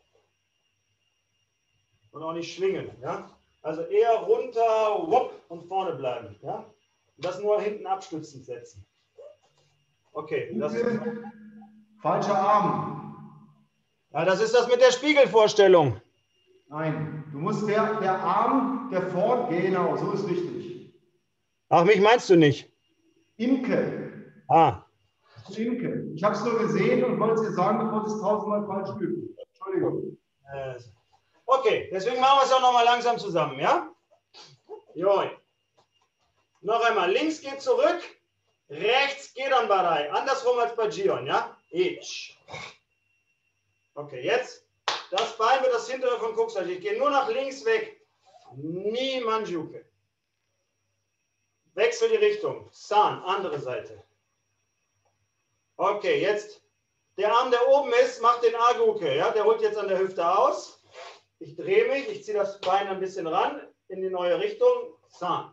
und auch nicht schwingen. Ja? Also eher runter, wupp, und vorne bleiben. Ja? Und das nur hinten abstützend setzen. Okay. Das ist falscher Arm. Ja, das ist das mit der Spiegelvorstellung. Nein, du musst der Arm, der vorn, genau, so ist richtig. Ach, mich meinst du nicht? Imke. Ah. Imke. Ich habe es nur gesehen und wollte es dir sagen, bevor es 1000-mal falsch üben. Entschuldigung. Okay, deswegen machen wir es auch nochmal langsam zusammen, ja? Joi. Noch einmal, links geht zurück, rechts geht dann Barai. Andersrum als bei Gion, ja? Ich. Okay, jetzt das Bein wird das hintere von Kuksai. Ich gehe nur nach links weg. Nie Manjuke. Wechsel die Richtung. San, andere Seite. Okay, jetzt der Arm, der oben ist, macht den Aguke. Ja? Der holt jetzt an der Hüfte aus. Ich drehe mich, ich ziehe das Bein ein bisschen ran in die neue Richtung. San.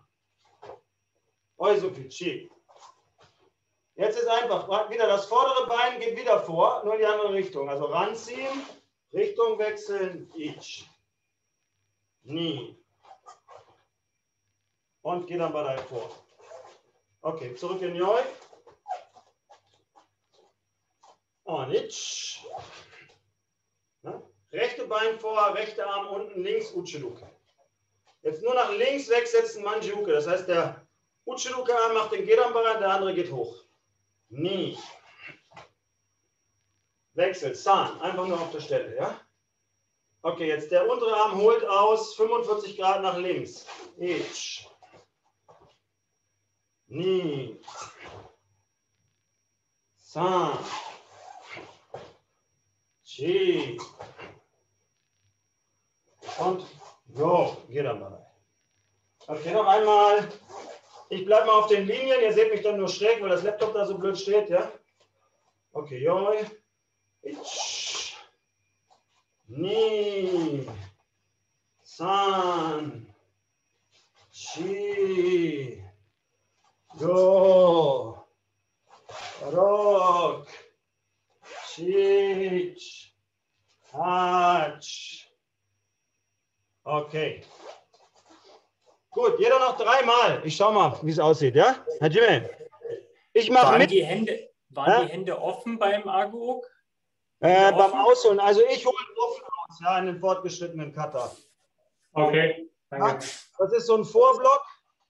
Oizuki. Jetzt ist einfach, wieder das vordere Bein geht wieder vor, nur in die andere Richtung. Also ranziehen, Richtung wechseln, ich. Nie. Und geht dann bei vor. Okay, zurück in Joi. Und ich. Ja, rechte Bein vor, rechter Arm unten, links Uchiruke. Jetzt nur nach links wegsetzen, Manjiuke. Das heißt, der Uchiruke-Arm macht den Gedanbaran, der andere geht hoch. Nie. Wechsel, San, einfach nur auf der Stelle, ja? Okay, jetzt der untere Arm holt aus, 45 Grad nach links. Ich. Nie. San. Chi. Und go, Gedanbaran. Okay, noch einmal. Ich bleibe mal auf den Linien. Ihr seht mich dann nur schräg, weil das Laptop da so blöd steht, ja? Okay, joi. Ich. Ni. San. Chi. Go. Rock. Chich. Hatsch. Okay. Gut, jeder noch dreimal. Ich schau mal, wie es aussieht, ja? Herr Jimmel. Ich mache mit. Die Hände offen beim Aguok? Beim Ausholen. Also ich hole offen aus, ja, in den fortgeschrittenen Cutter. Okay, danke. Ja, das ist so ein Vorblock.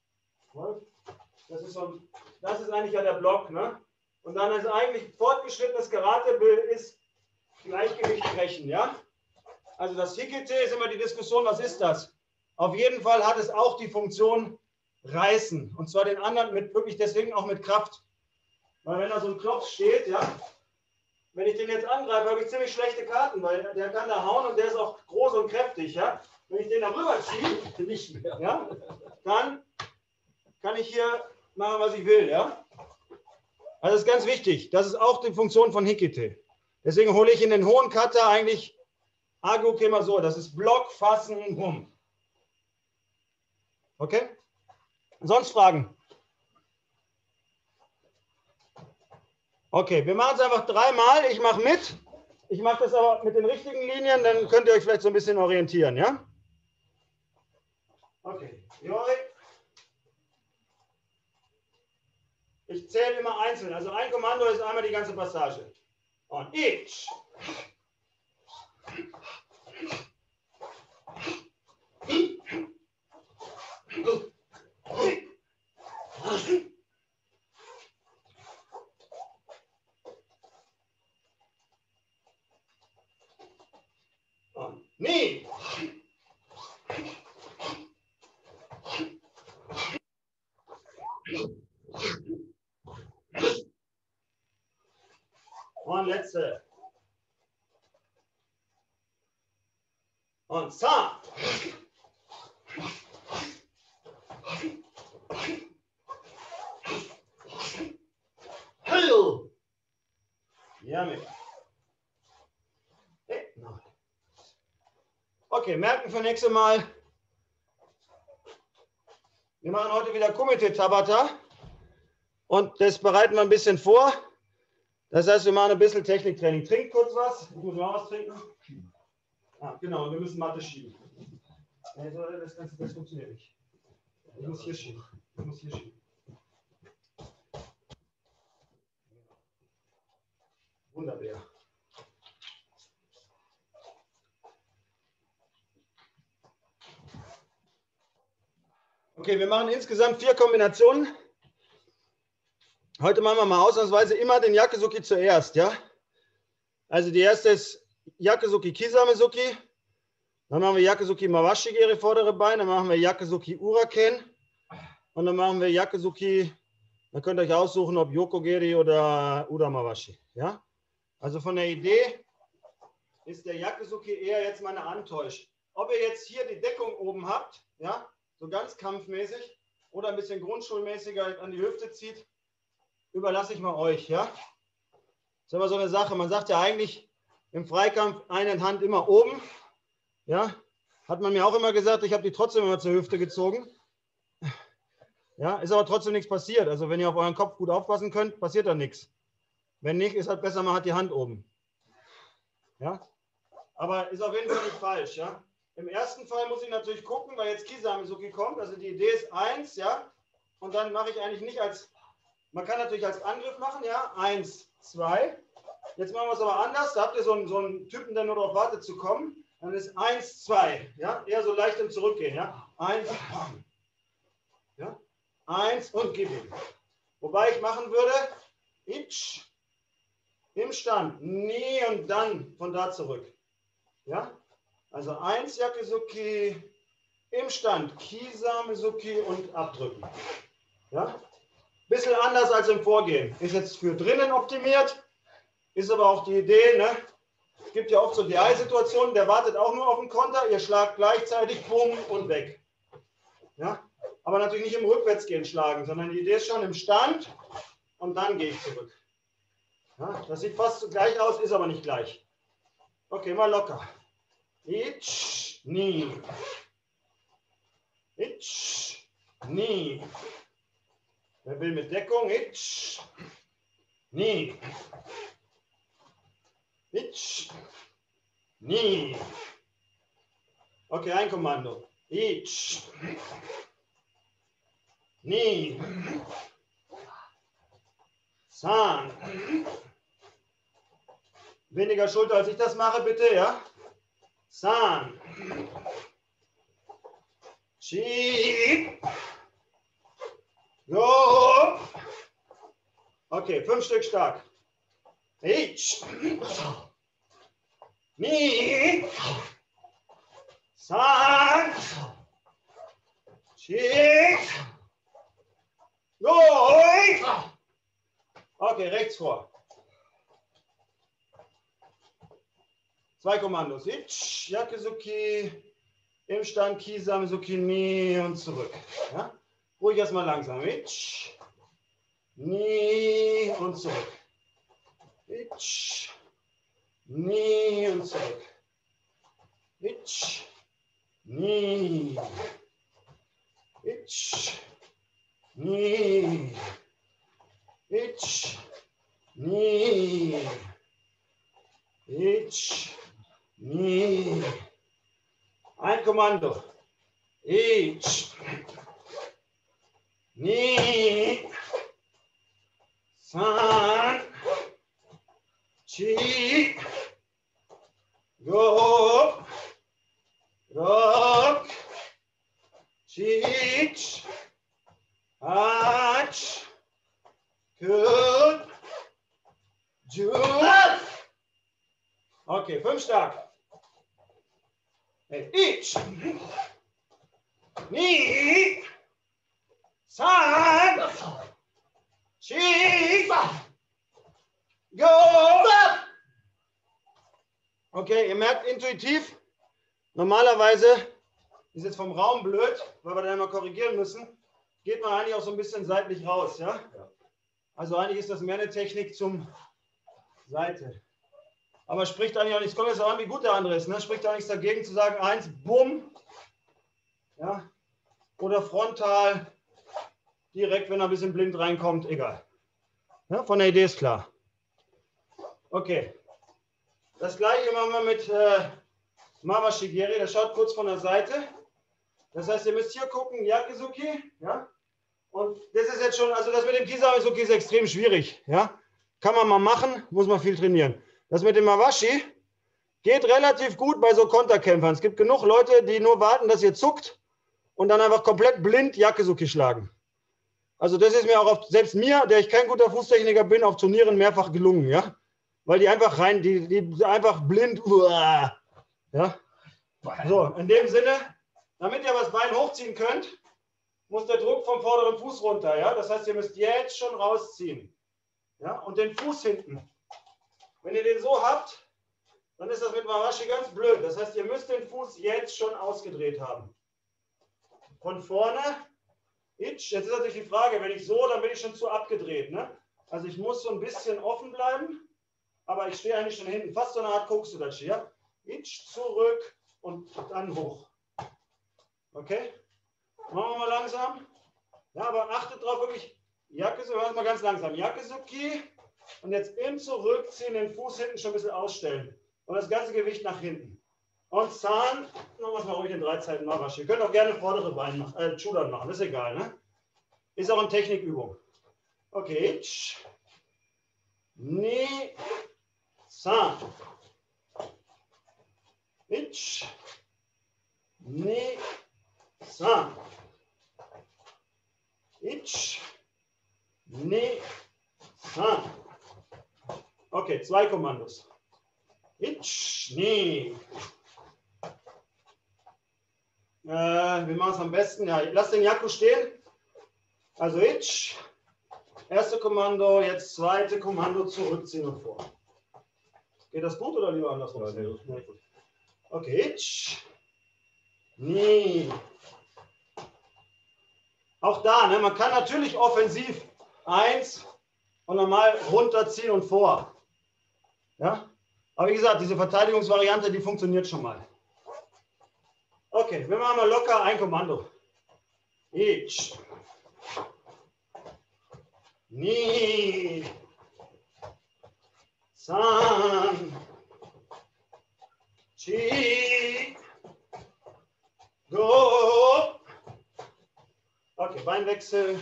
Das ist eigentlich ja der Block, ne? Und dann ist eigentlich fortgeschrittenes Karatebild ist Gleichgewicht brechen, ja? Also das Hikite ist immer die Diskussion, was ist das? Auf jeden Fall hat es auch die Funktion reißen. Und zwar den anderen mit wirklich deswegen auch mit Kraft. Weil wenn da so ein Klopf steht, ja, wenn ich den jetzt angreife, habe ich ziemlich schlechte Karten, weil der kann da hauen und der ist auch groß und kräftig, ja. Wenn ich den da rüber ziehe, nicht mehr, ja, dann kann ich hier machen, was ich will, ja. Also das ist ganz wichtig. Das ist auch die Funktion von Hikite. Deswegen hole ich in den hohen Kata eigentlich Aguke immer so. Das ist Block, Fassen, Rum. Okay? Sonst Fragen? Okay, wir machen es einfach dreimal. Ich mache mit Ich mache das aber mit den richtigen Linien, dann könnt ihr euch vielleicht so ein bisschen orientieren, ja? Okay. Ich zähle immer einzeln. Also ein Kommando ist einmal die ganze Passage. Und ich. Und nie. Und letzte. Und Zahn. Hallo. Ja, mit. Okay, merken für nächstes Mal. Wir machen heute wieder Kumite Tabata. Und das bereiten wir ein bisschen vor. Das heißt, wir machen ein bisschen Techniktraining. Trinkt kurz was. Ich muss mal was trinken. Ah, genau, wir müssen Matte schieben. Das funktioniert nicht. Ich muss hier schieben. Wunderbar. Okay, wir machen insgesamt 4 Kombinationen. Heute machen wir mal ausnahmsweise immer den Yakuzuki zuerst, ja? Also die erste ist Yakuzuki Kisamezuki. Dann machen wir Yakuzuki Mawashi Geri vordere Bein. Dann machen wir Yakuzuki Uraken. Und dann machen wir Yakuzuki, dann könnt ihr euch aussuchen, ob Yokogeri oder Udamawashi, ja? Also von der Idee ist der Yakuzuki eher jetzt mal eine Antäusch. Ob ihr jetzt hier die Deckung oben habt, ja, so ganz kampfmäßig oder ein bisschen grundschulmäßiger an die Hüfte zieht, überlasse ich mal euch, ja. Das ist aber so eine Sache, man sagt ja eigentlich im Freikampf eine Hand immer oben, ja. Hat man mir auch immer gesagt, ich habe die trotzdem immer zur Hüfte gezogen. Ja, ist aber trotzdem nichts passiert. Also wenn ihr auf euren Kopf gut aufpassen könnt, passiert da nichts. Wenn nicht, ist halt besser, man hat die Hand oben. Ja, aber ist auf jeden Fall nicht falsch, ja. Im ersten Fall muss ich natürlich gucken, weil jetzt Kisamezuki kommt. Also die Idee ist 1, ja. Und dann mache ich eigentlich nicht als, man kann natürlich als Angriff machen, ja. 1, 2. Jetzt machen wir es aber anders. Da habt ihr so einen Typen, der nur darauf wartet zu kommen. Dann ist 1, 2, ja. Eher so leicht im Zurückgehen, ja. 1, ja. 1 und gib ihm. Wobei ich machen würde, ich im Stand, nie und dann von da zurück. Ja. Also 1 Yakuzuki, im Stand Kisamezuki und abdrücken. Ja? Bisschen anders als im Vorgehen. Ist jetzt für drinnen optimiert, ist aber auch die Idee, ne? Es gibt ja oft so die Situationen, der wartet auch nur auf den Konter, ihr schlagt gleichzeitig, bumm und weg. Ja? Aber natürlich nicht im Rückwärtsgehen schlagen, sondern die Idee ist schon im Stand und dann gehe ich zurück. Ja? Das sieht fast gleich aus, ist aber nicht gleich. Okay, mal locker. Ich, nie. Ich, nie. Wer will mit Deckung? Ich, nie. Ich, nie. Okay, ein Kommando. Ich, nie. San. Weniger Schulter, als ich das mache, bitte, ja? San. Chi. Go. Okay, 5 Stück stark. Ich. Ni. San. Chi. Go. Okay, rechts vor. 2 Kommandos. Ich, Yakuzuki, im Stand, Kisamezuki, nie und zurück. Ja? Ruhig erstmal langsam. Ich, nie und zurück. Ich, nie und zurück. Ich, nie. Ich, nie. Ich, nie. Ich, nie. Ein Kommando. Ich, nie. San, chi, go, rock, chich, ach, good, Jude. Okay, 5 stark. Ich, nie, san, chi, go. Okay, ihr merkt intuitiv, normalerweise ist jetzt vom Raum blöd, weil wir dann immer korrigieren müssen, geht man eigentlich auch so ein bisschen seitlich raus. Ja? Also eigentlich ist das mehr eine Technik zum Seite. Aber spricht eigentlich auch nichts, kommt jetzt auch an, wie gut der andere ist. Ne? Spricht auch nichts dagegen zu sagen, 1, bumm. Ja? Oder frontal, direkt, wenn er ein bisschen blind reinkommt, egal. Ja? Von der Idee ist klar. Okay. Das gleiche machen wir mit Mawa Shigeri, der schaut kurz von der Seite. Das heißt, ihr müsst hier gucken, Yakizuki. Ja? Und das ist jetzt schon, also das mit dem Kizazuki ist extrem schwierig. Ja? Kann man mal machen, muss man viel trainieren. Das mit dem Mawashi geht relativ gut bei so Konterkämpfern. Es gibt genug Leute, die nur warten, dass ihr zuckt und dann einfach komplett blind Yakizuki schlagen. Also das ist mir auch selbst mir, der ich kein guter Fußtechniker bin, auf Turnieren mehrfach gelungen. Ja? Weil die einfach rein, die einfach blind, ja. So, in dem Sinne, damit ihr aber das Bein hochziehen könnt, muss der Druck vom vorderen Fuß runter, ja. Das heißt, ihr müsst jetzt schon rausziehen, ja, und den Fuß hinten. Wenn ihr den so habt, dann ist das mit Mawashi ganz blöd. Das heißt, ihr müsst den Fuß jetzt schon ausgedreht haben. Von vorne, jetzt ist natürlich die Frage, wenn ich so, dann bin ich schon zu abgedreht, ne? Also ich muss so ein bisschen offen bleiben. Aber ich stehe eigentlich schon hinten, fast so eine Art Kokusudachi, ja? Ich zurück und dann hoch. Okay? Machen wir mal langsam. Ja, aber achtet drauf wirklich, Yakizuki, wir mal ganz langsam. Yakizuki und jetzt im Zurückziehen den Fuß hinten schon ein bisschen ausstellen. Und das ganze Gewicht nach hinten. Und Zahn, machen wir es mal ruhig in 3 Zeiten Mawashi. Ihr könnt auch gerne vordere Beine machen, Chudan machen, ist egal, ne? Ist auch eine Technikübung. Okay, ich, ni, San, ich, ni, san, ich, ni, san. Okay, 2 Kommandos. Ich, ni. Wir machen es am besten. Ja, lass den Yaku stehen. Also ich. Erste Kommando, jetzt zweite Kommando, zurückziehen und vor. Geht das gut oder lieber andersrum? Ja, sehr gut. Okay, ich. Nie. Auch da, ne, man kann natürlich offensiv 1 und normal runterziehen und vor. Ja? Aber wie gesagt, diese Verteidigungsvariante, die funktioniert schon mal. Okay, wir machen mal locker ein Kommando. Ich. Ni. San. Chi. Go. Okay, Beinwechsel.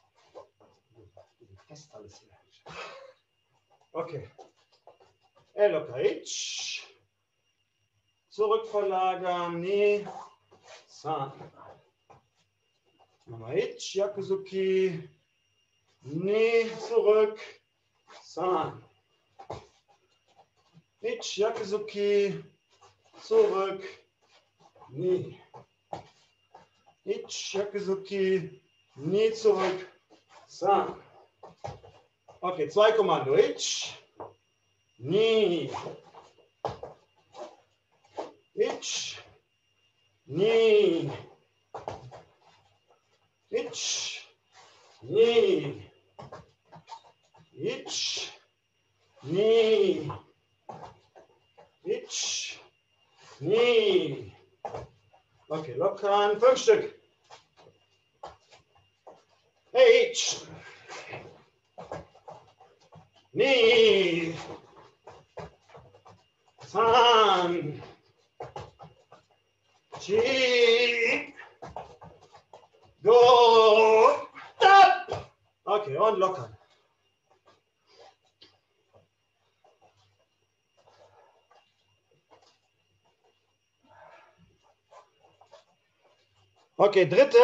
Fest alles hier. Okay. Locker. Ich. Zurückverlagern. Ni. San. Nochmal Ich. Yakuzuki. Ni. Zurück. San. Ich. Yakuzuki. Zurück. Ni. Ich. Yakuzuki. Ni. Zurück. San. Okay, 2 Kommando. Ich. Ni. Ich. Ni. Ich. Ni. Ich. Ni. Ich. Ni. Okay, lockern. 5 Stück. Ich. Ni. San. Chi. Go. Stop. Okay, und lockern. Okay, dritte.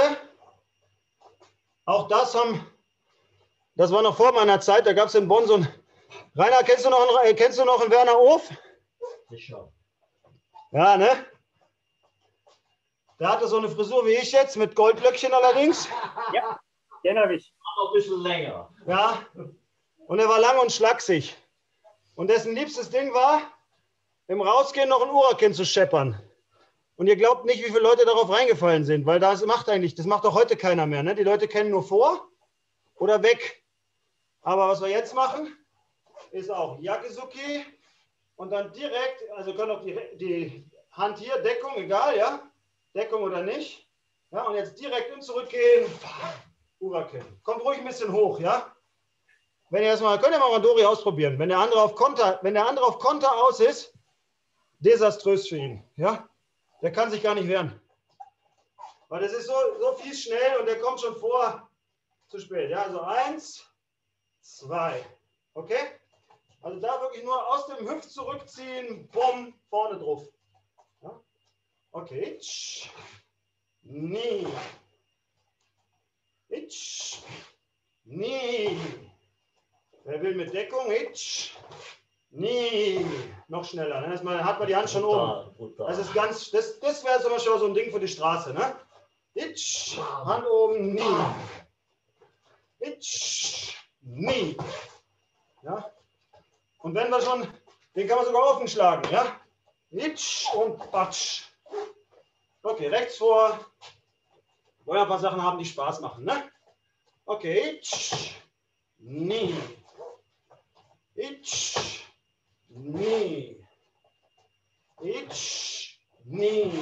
Auch das war noch vor meiner Zeit, da gab es in Bonn so ein. Rainer, kennst du noch einen Werner Of? Sicher. Ja, ne? Der hatte so eine Frisur wie ich jetzt, mit Goldlöckchen allerdings. Ja, kenne ich. Noch ein bisschen länger. Ja, und er war lang und schlaksig. Und dessen liebstes Ding war, im Rausgehen noch ein Urakin zu scheppern. Und ihr glaubt nicht, wie viele Leute darauf reingefallen sind, weil das macht doch heute keiner mehr. Ne? Die Leute kennen nur vor oder weg. Aber was wir jetzt machen, ist auch Yakizuki und dann direkt, also können auch die Hand hier, Deckung, egal, ja, Deckung oder nicht. Ja, und jetzt direkt im Zurückgehen, Urakin. Kommt ruhig ein bisschen hoch, ja. Wenn ihr erstmal, könnt ihr mal Dori ausprobieren. Wenn der andere auf Konter aus ist, desaströs für ihn, ja. Der kann sich gar nicht wehren. Weil das ist so fies schnell und der kommt schon vor zu spät. Ja, also 1, 2. Okay? Also da wirklich nur aus dem Hüft zurückziehen, bumm, vorne drauf. Ja? Okay. Itch. Nie. Itch. Nie. Wer will mit Deckung? Itch. Nie. Noch schneller. Ne? Hat man die Hand schon oben. Das ist das wäre zum Beispiel so ein Ding für die Straße. Ne? Itch. Hand oben. Nie. Itch. Nie. Ja? Und wenn wir schon, den kann man sogar offen schlagen. Ja? Itch und Batsch. Okay, rechts vor. Wollen ein paar Sachen haben, die Spaß machen. Ne? Okay. Itch. Nie. Itch. Nie. Itch. Nie.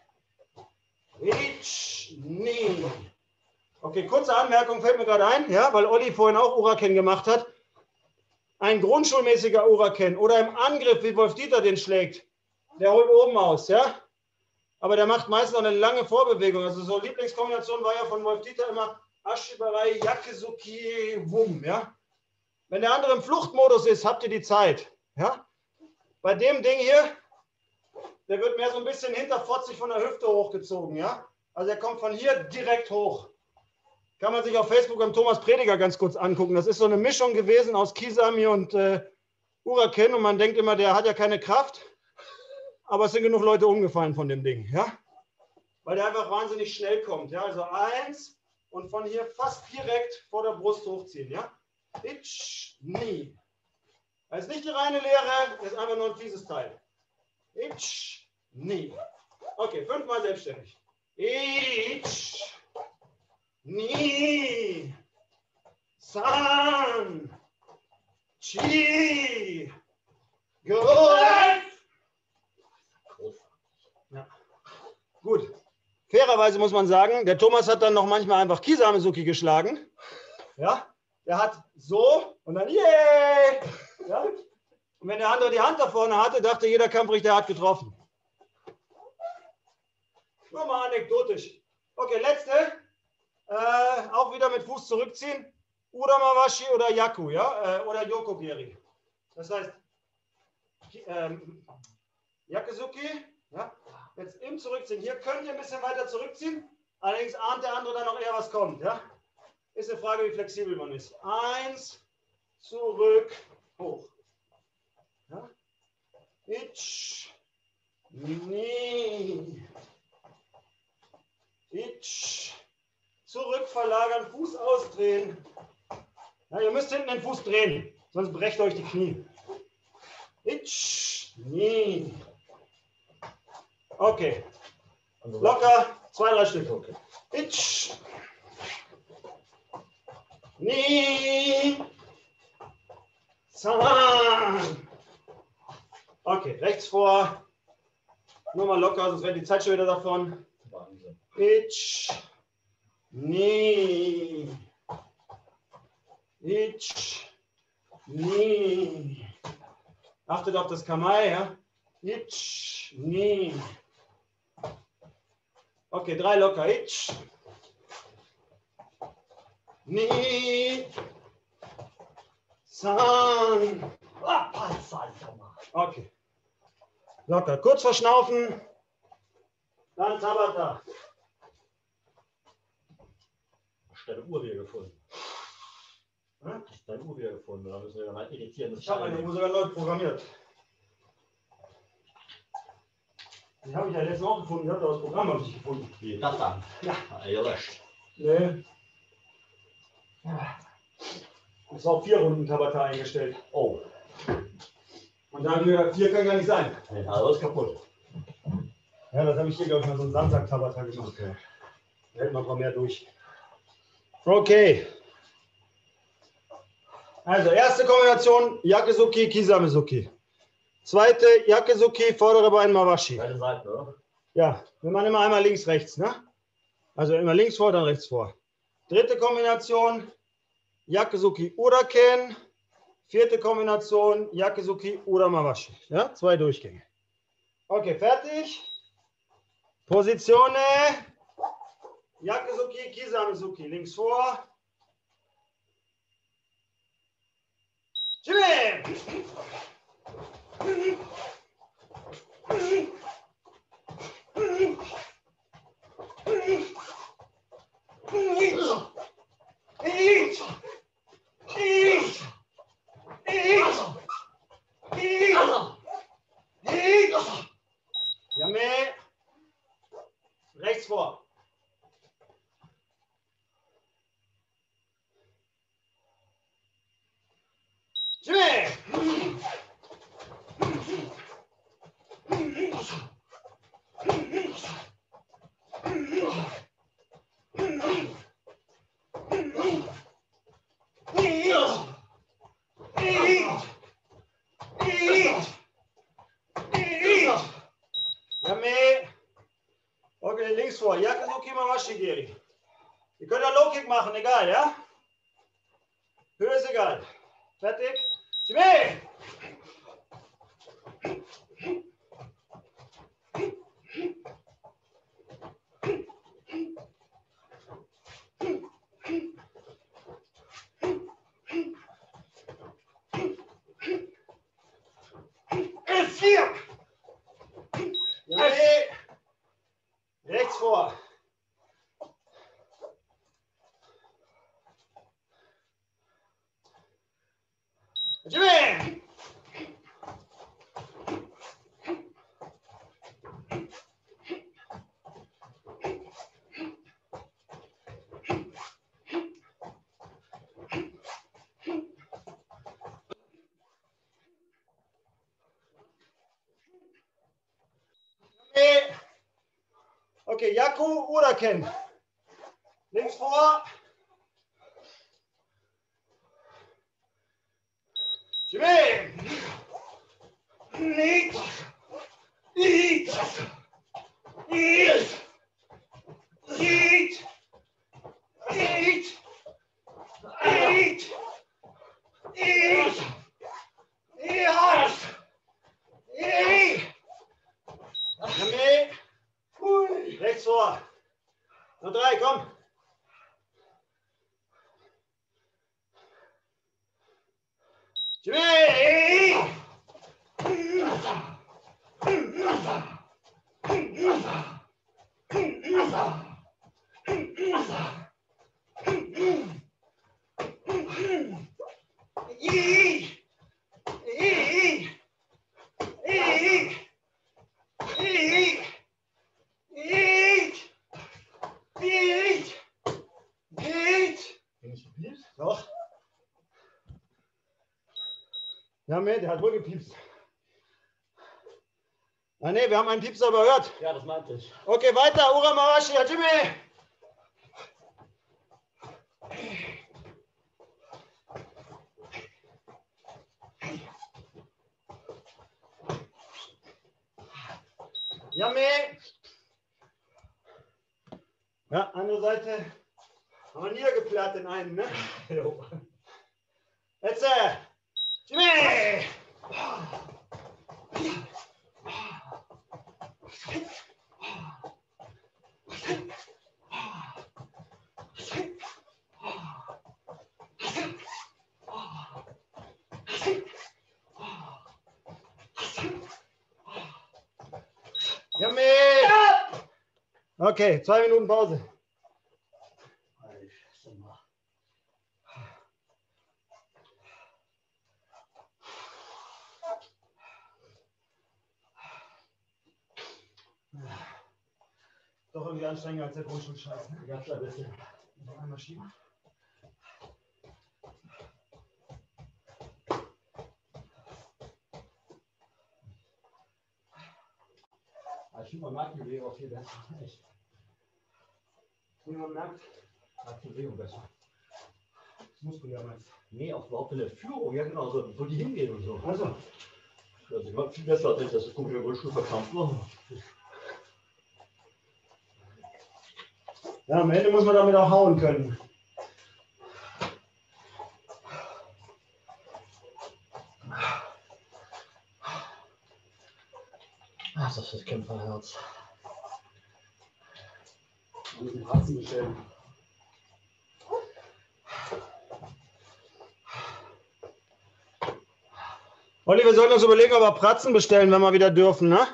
Itch. Nie. Okay, kurze Anmerkung fällt mir gerade ein, ja, weil Olli vorhin auch Uraken gemacht hat. Ein grundschulmäßiger Uraken oder im Angriff, wie Wolf-Dieter den schlägt, der holt oben aus, ja. Aber der macht meistens noch eine lange Vorbewegung. Also so Lieblingskombination war ja von Wolf-Dieter immer Ashibarai, Yakizuki, Wum, ja. Wenn der andere im Fluchtmodus ist, habt ihr die Zeit, ja. Bei dem Ding hier, der wird mehr so ein bisschen hinterfotzig von der Hüfte hochgezogen, ja. Also er kommt von hier direkt hoch. Kann man sich auf Facebook am Thomas Prediger ganz kurz angucken. Das ist so eine Mischung gewesen aus Kisami und Uraken und man denkt immer, der hat ja keine Kraft, aber es sind genug Leute umgefallen von dem Ding, ja? Weil der einfach wahnsinnig schnell kommt, ja? Also 1 und von hier fast direkt vor der Brust hochziehen, ja? Itch, nie. Das ist nicht die reine Lehre, das ist einfach nur ein fieses Teil. Itch, nie. Okay, 5-mal selbstständig. Itch. Ni, San, Chi, Go. Ja. Gut. Fairerweise muss man sagen, der Thomas hat dann noch manchmal einfach Kisame-Suki geschlagen. Ja. Der hat so und dann yeah. Ja. Und wenn der andere die Hand da vorne hatte, dachte jeder Kampfrichter hat getroffen. Nur mal anekdotisch. Okay, letzte. Auch wieder mit Fuß zurückziehen. Uramawashi oder Yaku, ja? Oder Yokogeri. Das heißt, Yakizuki, ja? Jetzt im Zurückziehen. Hier könnt ihr ein bisschen weiter zurückziehen. Allerdings ahnt der andere dann auch eher, was kommt, ja? Ist eine Frage, wie flexibel man ist. 1, zurück, hoch. Ja? Itch, ni, itch. Zurück verlagern, Fuß ausdrehen. Ja, ihr müsst hinten den Fuß drehen, sonst brecht euch die Knie. Itch, nie. Okay. Locker, 2, 3 Stück. Okay. Itch. Nie. San. Okay, rechts vor. Nur mal locker, sonst wäre die Zeit schon wieder davon. Itch. Ni. Itch. Ni. Achtet auf das Kamai, ja? Ich, ni. Okay, 3 locker. Ich, ni, san. Okay. Locker. Kurz verschnaufen. Dann Tabata. Hast du deine Uhr wieder gefunden? Hast du deine Uhr wieder gefunden? Da müssen wir mal irritieren. Ich habe meine Uhr sogar neu programmiert. Die habe ich ja letztes Mal auch gefunden. Ich habe das Programm noch nicht gefunden. Wie das dann? Ja. Gelöscht. Nee. Es war auf 4 Runden Tabata eingestellt. Oh. Und dann 4 kann gar nicht sein. Ja, alles kaputt. Ja, das habe ich hier, glaube ich, mal so einen Samstag-Tabata gemacht. Okay. Da hält man ein paar mehr durch. Okay. Also, erste Kombination, Yakizuki, Kisamezuki. Zweite, Yakizuki, vordere Bein, Mawashi. Beide Seiten, oder? Ja, wir machen immer einmal links, rechts, ne? Also immer links vor, dann rechts vor. Dritte Kombination, Yakizuki, Uraken. Vierte Kombination, Yakizuki, Ura, Mawashi. Ja, 2 Durchgänge. Okay, fertig. Positione. Yakizuki, Kisamezuki, links vor. Jimmy! Yame! Rechts vor. Jimmy! Yame! Okay, links vor. Yakizuki, Mawashi, Geri. Ihr könnt auch Low Kick machen, egal, ja? Höhe ist egal. Fertig? Jimmy! F4! Jimmy! Rechts vor. Jimmy! Okay, Yaku Uraken. Links vor. Jimmy! Nicht! Nicht! Nicht! Nicht! Nicht! Nicht! Nicht! Jimmy! Rechts vor. Noch 3, komm. Jimmy! Doch. Ja, der hat wohl gepiepst. Ah, nee, wir haben einen Piepser überhört. Ja, das meinte ich. Okay, weiter. Ura Mawashi, Jimmy. Yame. Ja, andere Seite. Haben wir niedergeplatt in einen, ne? Jetzt, Jimmy! Okay, 2 Minuten Pause. Doch irgendwie anstrengender als der Grundschulscheiß. Ne? Ja, klar, ein bisschen. Noch einmal schieben. Ich finde, man merkt die Bewegung auch viel besser. Echt. Wie man merkt, Merkt die Bewegung besser. das muskulär meinst. Nee, auch überhaupt in der Führung, ja genau, so, wo die hingehen und so. Also. Also ich war viel besser, als ich das in der Grundschule verkrampft war. Ja, am Ende muss man damit auch hauen können. Ach, das ist das Kämpferherz. Wir müssen Pratzen bestellen. Olli, wir sollten uns überlegen, ob wir Pratzen bestellen, wenn wir wieder dürfen, ne?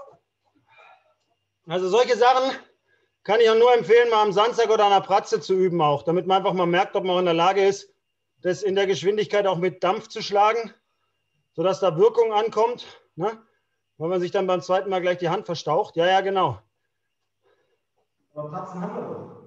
Also solche Sachen kann ich auch nur empfehlen, mal am Samstag oder an der Pratze zu üben auch, damit man einfach mal merkt, ob man in der Lage ist, das in der Geschwindigkeit auch mit Dampf zu schlagen, sodass da Wirkung ankommt, ne? Weil man sich dann beim zweiten Mal gleich die Hand verstaucht. Ja, ja, genau. Aber Pratzen haben wir doch.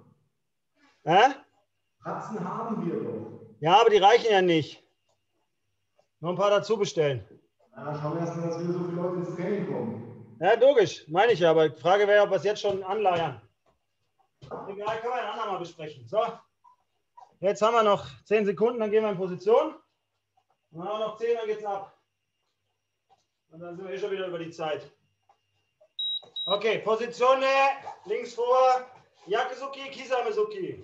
Pratzen haben wir doch. Ja, aber die reichen ja nicht. Noch ein paar dazu bestellen. Ja, schauen wir erstmal, dass wieder so viele Leute ins Training kommen. Ja, logisch, meine ich ja, aber die Frage wäre, ob wir es jetzt schon anleiern. Egal, können wir ein andermal besprechen. So, jetzt haben wir noch 10 Sekunden, dann gehen wir in Position. Dann haben wir noch 10, dann geht's ab. Und dann sind wir schon wieder über die Zeit. Okay, Position links vor, Yakuzuki, Kisamezuki.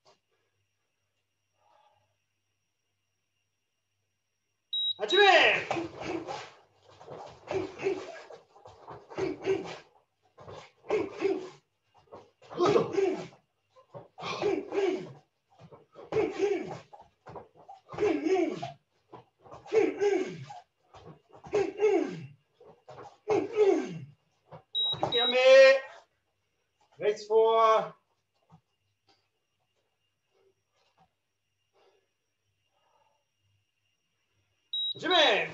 Hajime! Yame! Rechts vor. Jimmy!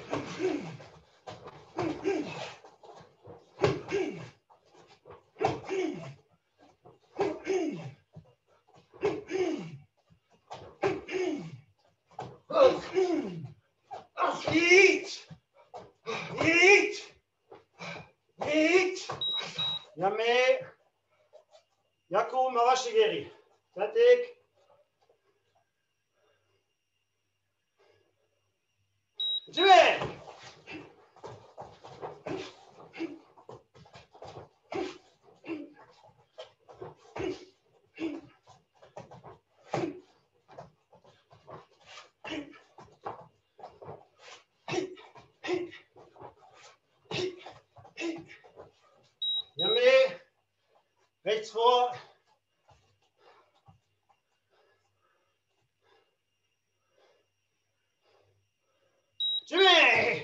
Eat! Eat! Eat! Yame! Yaku Mawashigeri. Fertig. Jimmy! Yame! Rechts vor. Jimmy!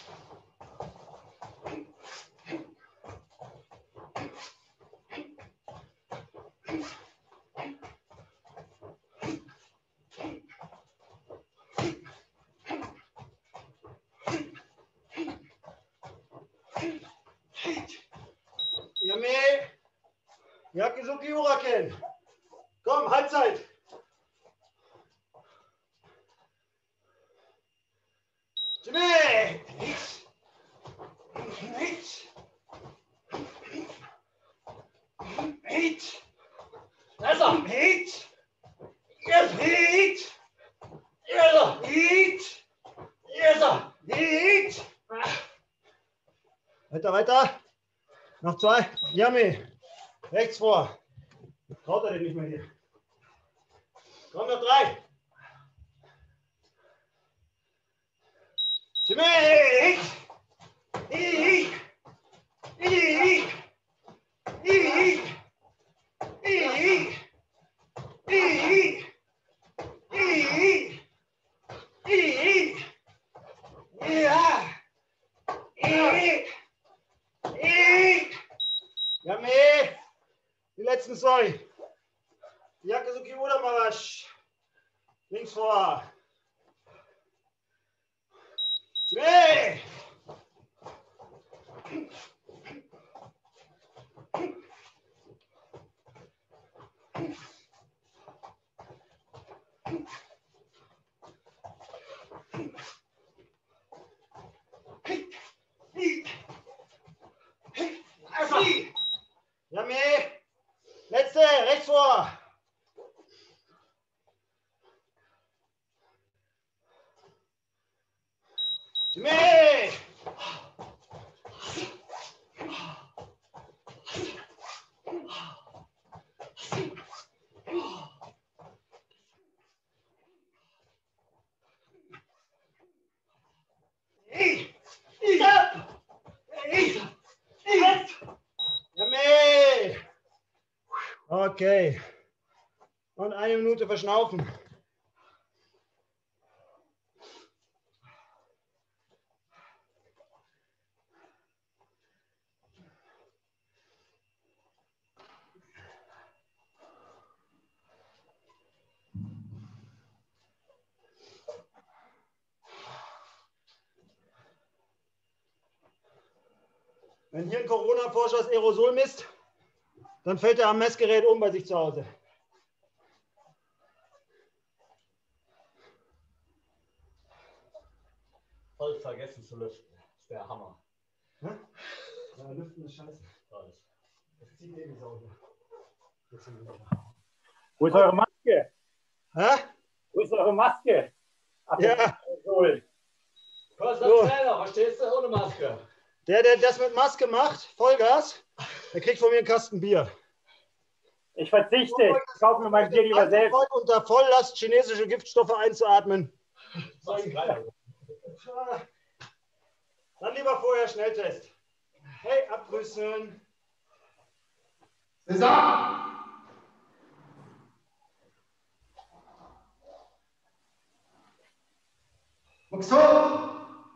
Yame! Yakuzuki Uraken. Komm, Halbzeit. Jimmy! Eat! Also, eat! Yes, eat! Yes, eat! Yes, eat! Weiter, weiter. Noch 2. Yummy. Rechts vor. Traut er den nicht mehr hier. Komm, noch 3. Jimmy! Eat! Eat! Eat! Eat! Eat! Die letzten zwei. Yakuzuki oder Marasch. Links vor. Zwei. Yami. Letzte, rechts vor. Jimmy. Okay. Und 1 Minute verschnaufen. Wenn hier ein Corona-Forscher das Aerosol misst, dann fällt er am Messgerät um bei sich zu Hause. Voll vergessen zu lüften. Das ist der Hammer. Hä? Ja, lüften ist scheiße. Das zieht eh die Sau hier. Wo ist eure Maske? Hä? Wo ist eure Maske? Ach, Ja. Personal Trainer, verstehst du? Ohne Maske. Der das mit Maske macht, Vollgas, der kriegt von mir einen Kasten Bier. Ich verzichte. Ich kaufe mir mein Bier lieber selbst. Unter Volllast chinesische Giftstoffe einzuatmen. Dann lieber vorher Schnelltest. Hey, abgrüßen. César! Boxer!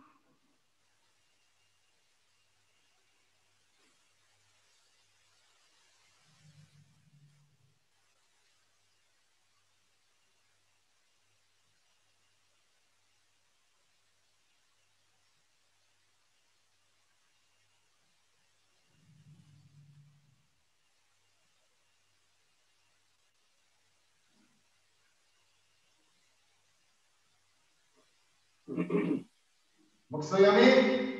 Moxoyami,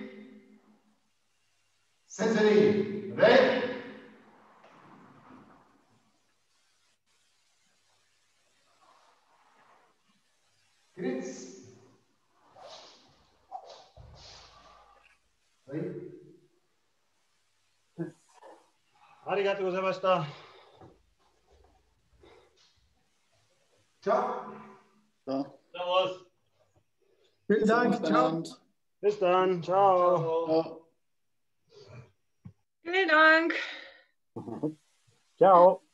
Sensei, Red. Gritz. Arigato gozaimashita. Ciao. Servus. Vielen Dank. Ciao. Bis dann. Ciao. Vielen Dank. Ciao.